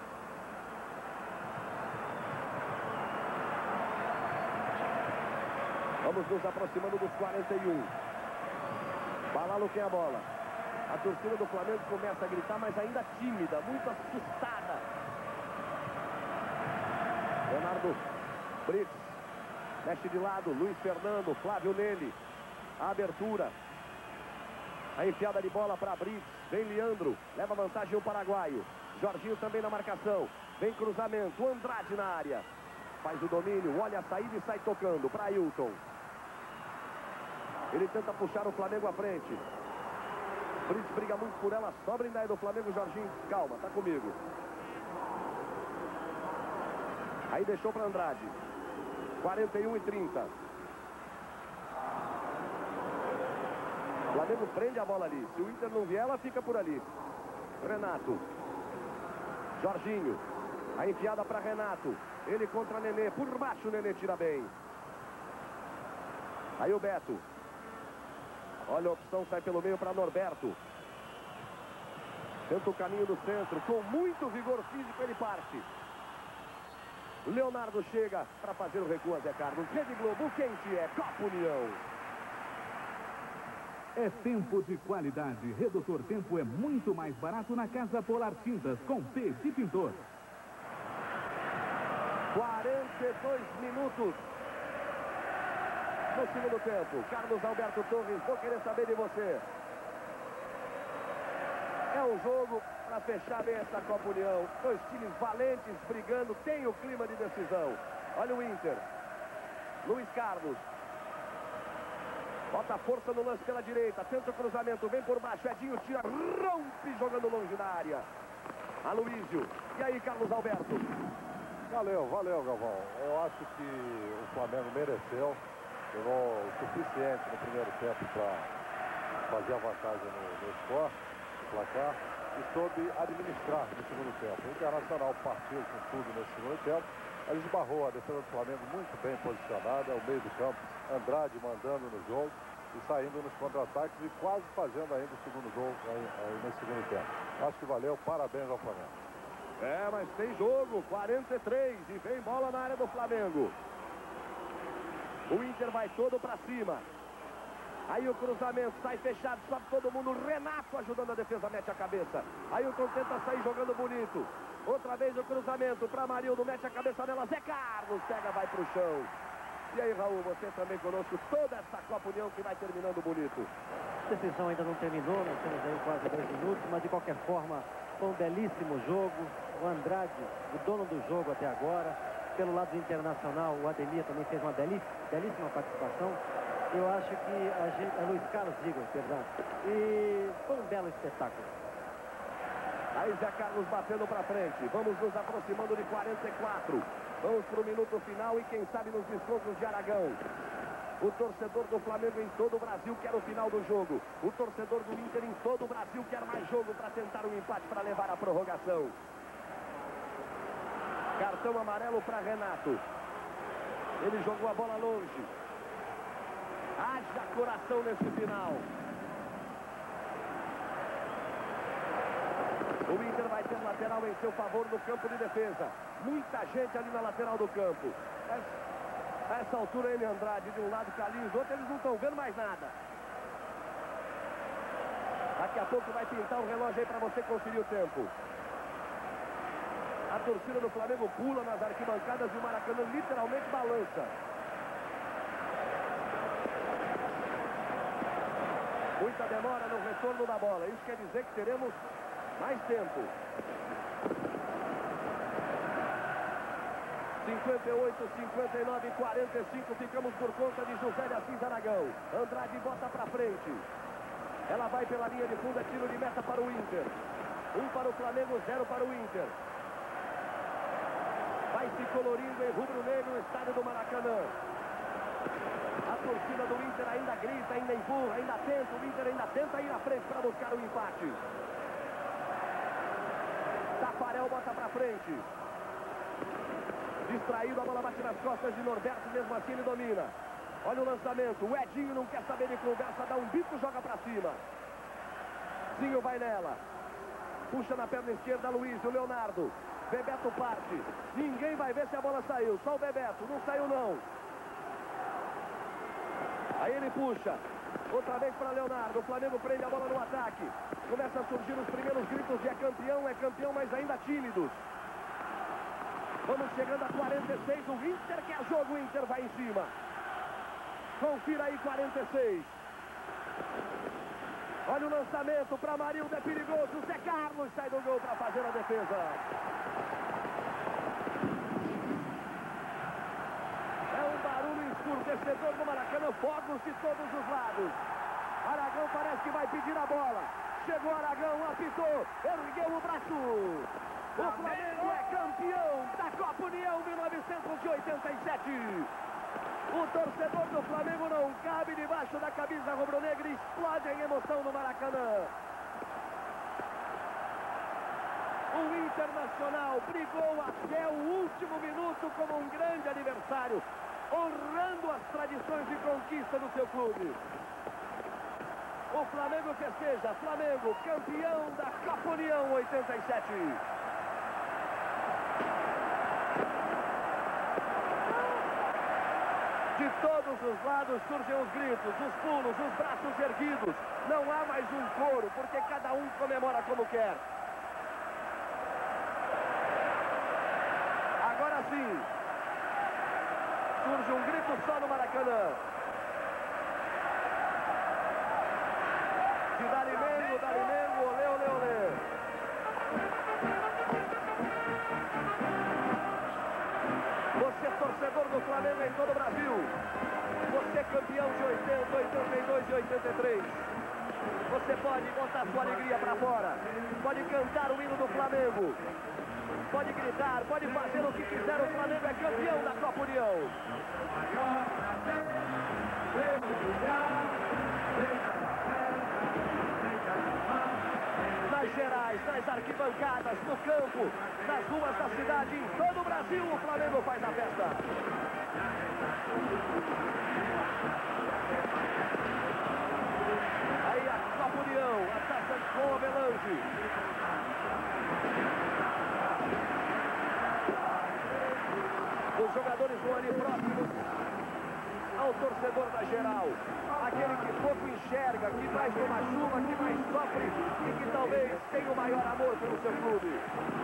Vamos nos aproximando dos quarenta e um. Balalo quer a bola. A torcida do Flamengo começa a gritar, mas ainda tímida, muito assustada. Leonardo Brits. Mexe de lado, Luiz Fernando, Flávio nele. A abertura. A enfiada de bola para Brits. Vem Leandro, leva vantagem o paraguaio. Jorginho também na marcação. Vem cruzamento, Andrade na área. Faz o domínio, olha a saída e sai tocando para Ailton. Ele tenta puxar o Flamengo à frente. Brits briga muito por ela, sobra ainda aí do Flamengo, Jorginho. Calma, tá comigo. Aí deixou para Andrade. quarenta e um e trinta. O Flamengo prende a bola ali. Se o Inter não vier, ela fica por ali. Renato. Jorginho. A enfiada para Renato. Ele contra Nenê. Por baixo o Nenê tira bem. Aí o Beto. Olha a opção, sai pelo meio para Norberto. Tenta o caminho do centro. Com muito vigor físico ele parte. Leonardo chega para fazer o recuo a Zé Carlos. Rede Globo, quente é Copa União. É tempo de qualidade. Redutor Tempo é muito mais barato na Casa Polar Tintas com P de Pintor. quarenta e dois minutos no segundo tempo. Carlos Alberto Torres, vou querer saber de você. É um jogo para fechar bem essa Copa União. Dois times valentes brigando, tem o clima de decisão. Olha o Inter. Luiz Carlos. Bota força no lance pela direita, tenta o cruzamento, vem por baixo, Edinho tira, rompe jogando longe da área. Aloísio. E aí, Carlos Alberto? Valeu, valeu, Galvão. Eu acho que o Flamengo mereceu. Jogou o suficiente no primeiro tempo para fazer a vantagem no, no score, no placar, e soube administrar no segundo tempo. O Internacional partiu com tudo nesse segundo tempo. Ele esbarrou a defesa do Flamengo muito bem posicionada, ao meio do campo, Andrade mandando no jogo e saindo nos contra-ataques e quase fazendo ainda o segundo gol aí, aí nesse segundo tempo. Acho que valeu, parabéns ao Flamengo. É, mas tem jogo, quarenta e três, e vem bola na área do Flamengo. O Inter vai todo para cima. Aí o cruzamento, sai fechado, sobe todo mundo. Renato ajudando a defesa, mete a cabeça. Aí o Tom tenta sair jogando bonito. Outra vez o cruzamento para Marildo, mete a cabeça nela. Zé Carlos pega, vai pro chão. E aí, Raul, você também conosco toda essa Copa União que vai terminando bonito. A decisão ainda não terminou, nós temos aí quase dois minutos, mas de qualquer forma foi um belíssimo jogo. O Andrade, o dono do jogo até agora. Pelo lado do Internacional, o Ademir também fez uma belíssima, belíssima participação. Eu acho que a gente... É Luiz Carlos, digo, perdão. E foi um belo espetáculo. Aí Zé Carlos batendo para frente. Vamos nos aproximando de quarenta e quatro. Vamos para o minuto final e quem sabe nos descontos de Aragão. O torcedor do Flamengo em todo o Brasil quer o final do jogo. O torcedor do Inter em todo o Brasil quer mais jogo para tentar um empate para levar a prorrogação. Cartão amarelo para Renato. Ele jogou a bola longe. Haja coração nesse final. O Inter vai ter lateral em seu favor no campo de defesa. Muita gente ali na lateral do campo. Mas, a essa altura, ele Andrade de um lado, Carlinhos do outro, eles não estão vendo mais nada. Daqui a pouco vai pintar o relógio aí para você conferir o tempo. A torcida do Flamengo pula nas arquibancadas e o Maracanã literalmente balança. Muita demora no retorno da bola. Isso quer dizer que teremos mais tempo. cinquenta e oito, cinquenta e nove, quarenta e cinco. Ficamos por conta de José de Assis Aragão. Andrade bota pra frente. Ela vai pela linha de fundo. É tiro de meta para o Inter. Um para o Flamengo, zero para o Inter. Vai se colorindo em rubro-negro no estádio do Maracanã. A torcida do Inter ainda grita, ainda empurra, ainda tenta. O Inter ainda tenta ir à frente para buscar o empate. Tafarel bota pra frente. Distraído, a bola bate nas costas de Norberto, mesmo assim ele domina. Olha o lançamento, o Edinho não quer saber de conversa, dá um bico, joga pra cima. Zinho vai nela. Puxa na perna esquerda, Luiz, o Leonardo. Bebeto parte. Ninguém vai ver se a bola saiu, só o Bebeto, não saiu não. Aí ele puxa. Outra vez para Leonardo. O Flamengo prende a bola no ataque. Começa a surgir os primeiros gritos de é campeão, é campeão, mas ainda tímidos. Vamos chegando a quarenta e seis. O Inter quer jogo, o Inter vai em cima. Confira aí, quarenta e seis. Olha o lançamento para Marildo, é perigoso. Zé Carlos sai do gol para fazer a defesa. torcedor do Maracanã, fogos de todos os lados. Aragão parece que vai pedir a bola. Chegou Aragão, apitou, ergueu o braço. O Flamengo é campeão da Copa União mil novecentos e oitenta e sete. O torcedor do Flamengo não cabe debaixo da camisa rubro-negra e explode em emoção no Maracanã. O Internacional brigou até o último minuto como um grande adversário, honrando as tradições de conquista do seu clube. O Flamengo festeja, Flamengo campeão da Copa União oitenta e sete. De todos os lados surgem os gritos, os pulos, os braços erguidos. Não há mais um coro, porque cada um comemora como quer. Agora sim, surge um grito só no Maracanã. De Dali Mengo, Dali Mengo, olê, olê, olê. Você torcedor do Flamengo em todo o Brasil. Você campeão de oitenta, oitenta e dois e oitenta e três. Você pode botar sua alegria para fora. Pode cantar o hino do Flamengo. Pode gritar, pode fazer o que quiser. O Flamengo é campeão da Copa União. Nas gerais, nas arquibancadas, no campo, nas ruas da cidade, em todo o Brasil, o Flamengo faz a festa. Aí a Copa União, a taça com a Melange. Os jogadores vão ali próximos ao torcedor da geral. Aquele que pouco enxerga, que mais toma chuva, que mais sofre e que talvez tenha o maior amor pelo seu clube.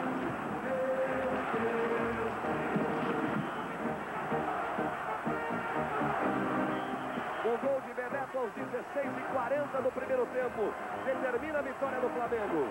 O gol de Bebeto aos dezesseis e quarenta do primeiro tempo determina a vitória do Flamengo.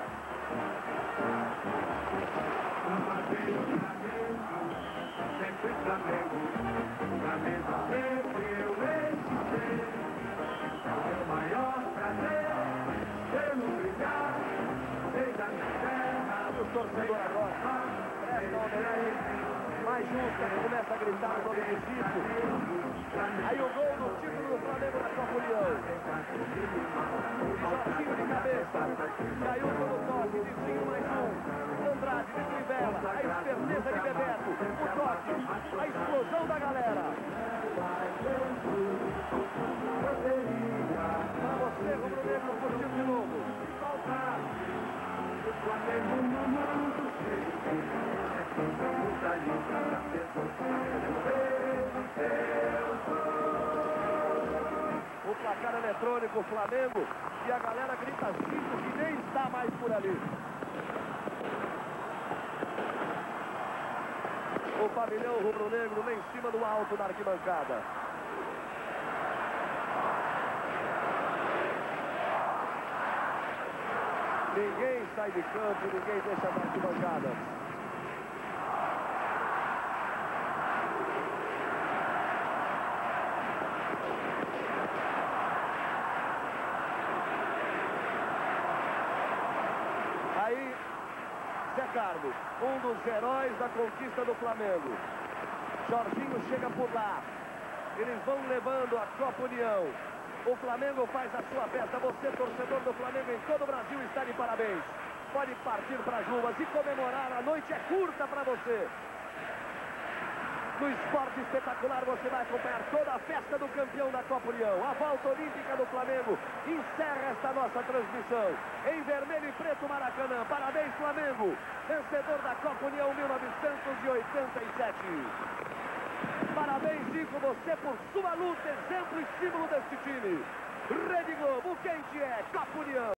Sempre Flamengo, Flamengo sempre eu vencer. É o maior prazer, pelo brilhar, desde a minha terra. O torcedor agora presta uma homenagem mais justa, que começa a gritar o nome do Zico. Aí o gol do título do Flamengo na Copa União. Jorginho de cabeça, caiu pelo toque, Vizinho mais um. Andrade de trivela, a esperteza de Bebeto, o toque, a explosão da galera. Para você, rubro-negro, curtiu de novo. O placar eletrônico, Flamengo, e a galera grita cinco que nem está mais por ali. O pavilhão rubro-negro lá em cima do alto da arquibancada. Ninguém sai de campo, ninguém deixa as arquibancadas. Aí, Zé Carlos, um dos heróis da conquista do Flamengo. Jorginho chega por lá. Eles vão levando a Copa União. O Flamengo faz a sua festa. Você, torcedor do Flamengo em todo o Brasil, está de parabéns. Pode partir para as ruas e comemorar. A noite é curta para você. No Esporte Espetacular você vai acompanhar toda a festa do campeão da Copa União. A volta olímpica do Flamengo encerra esta nossa transmissão. Em vermelho e preto, Maracanã. Parabéns, Flamengo. Vencedor da Copa União mil novecentos e oitenta e sete. Parabéns, Zico, você por sua luta, exemplo e símbolo deste time. Rede Globo, quente é Copa União.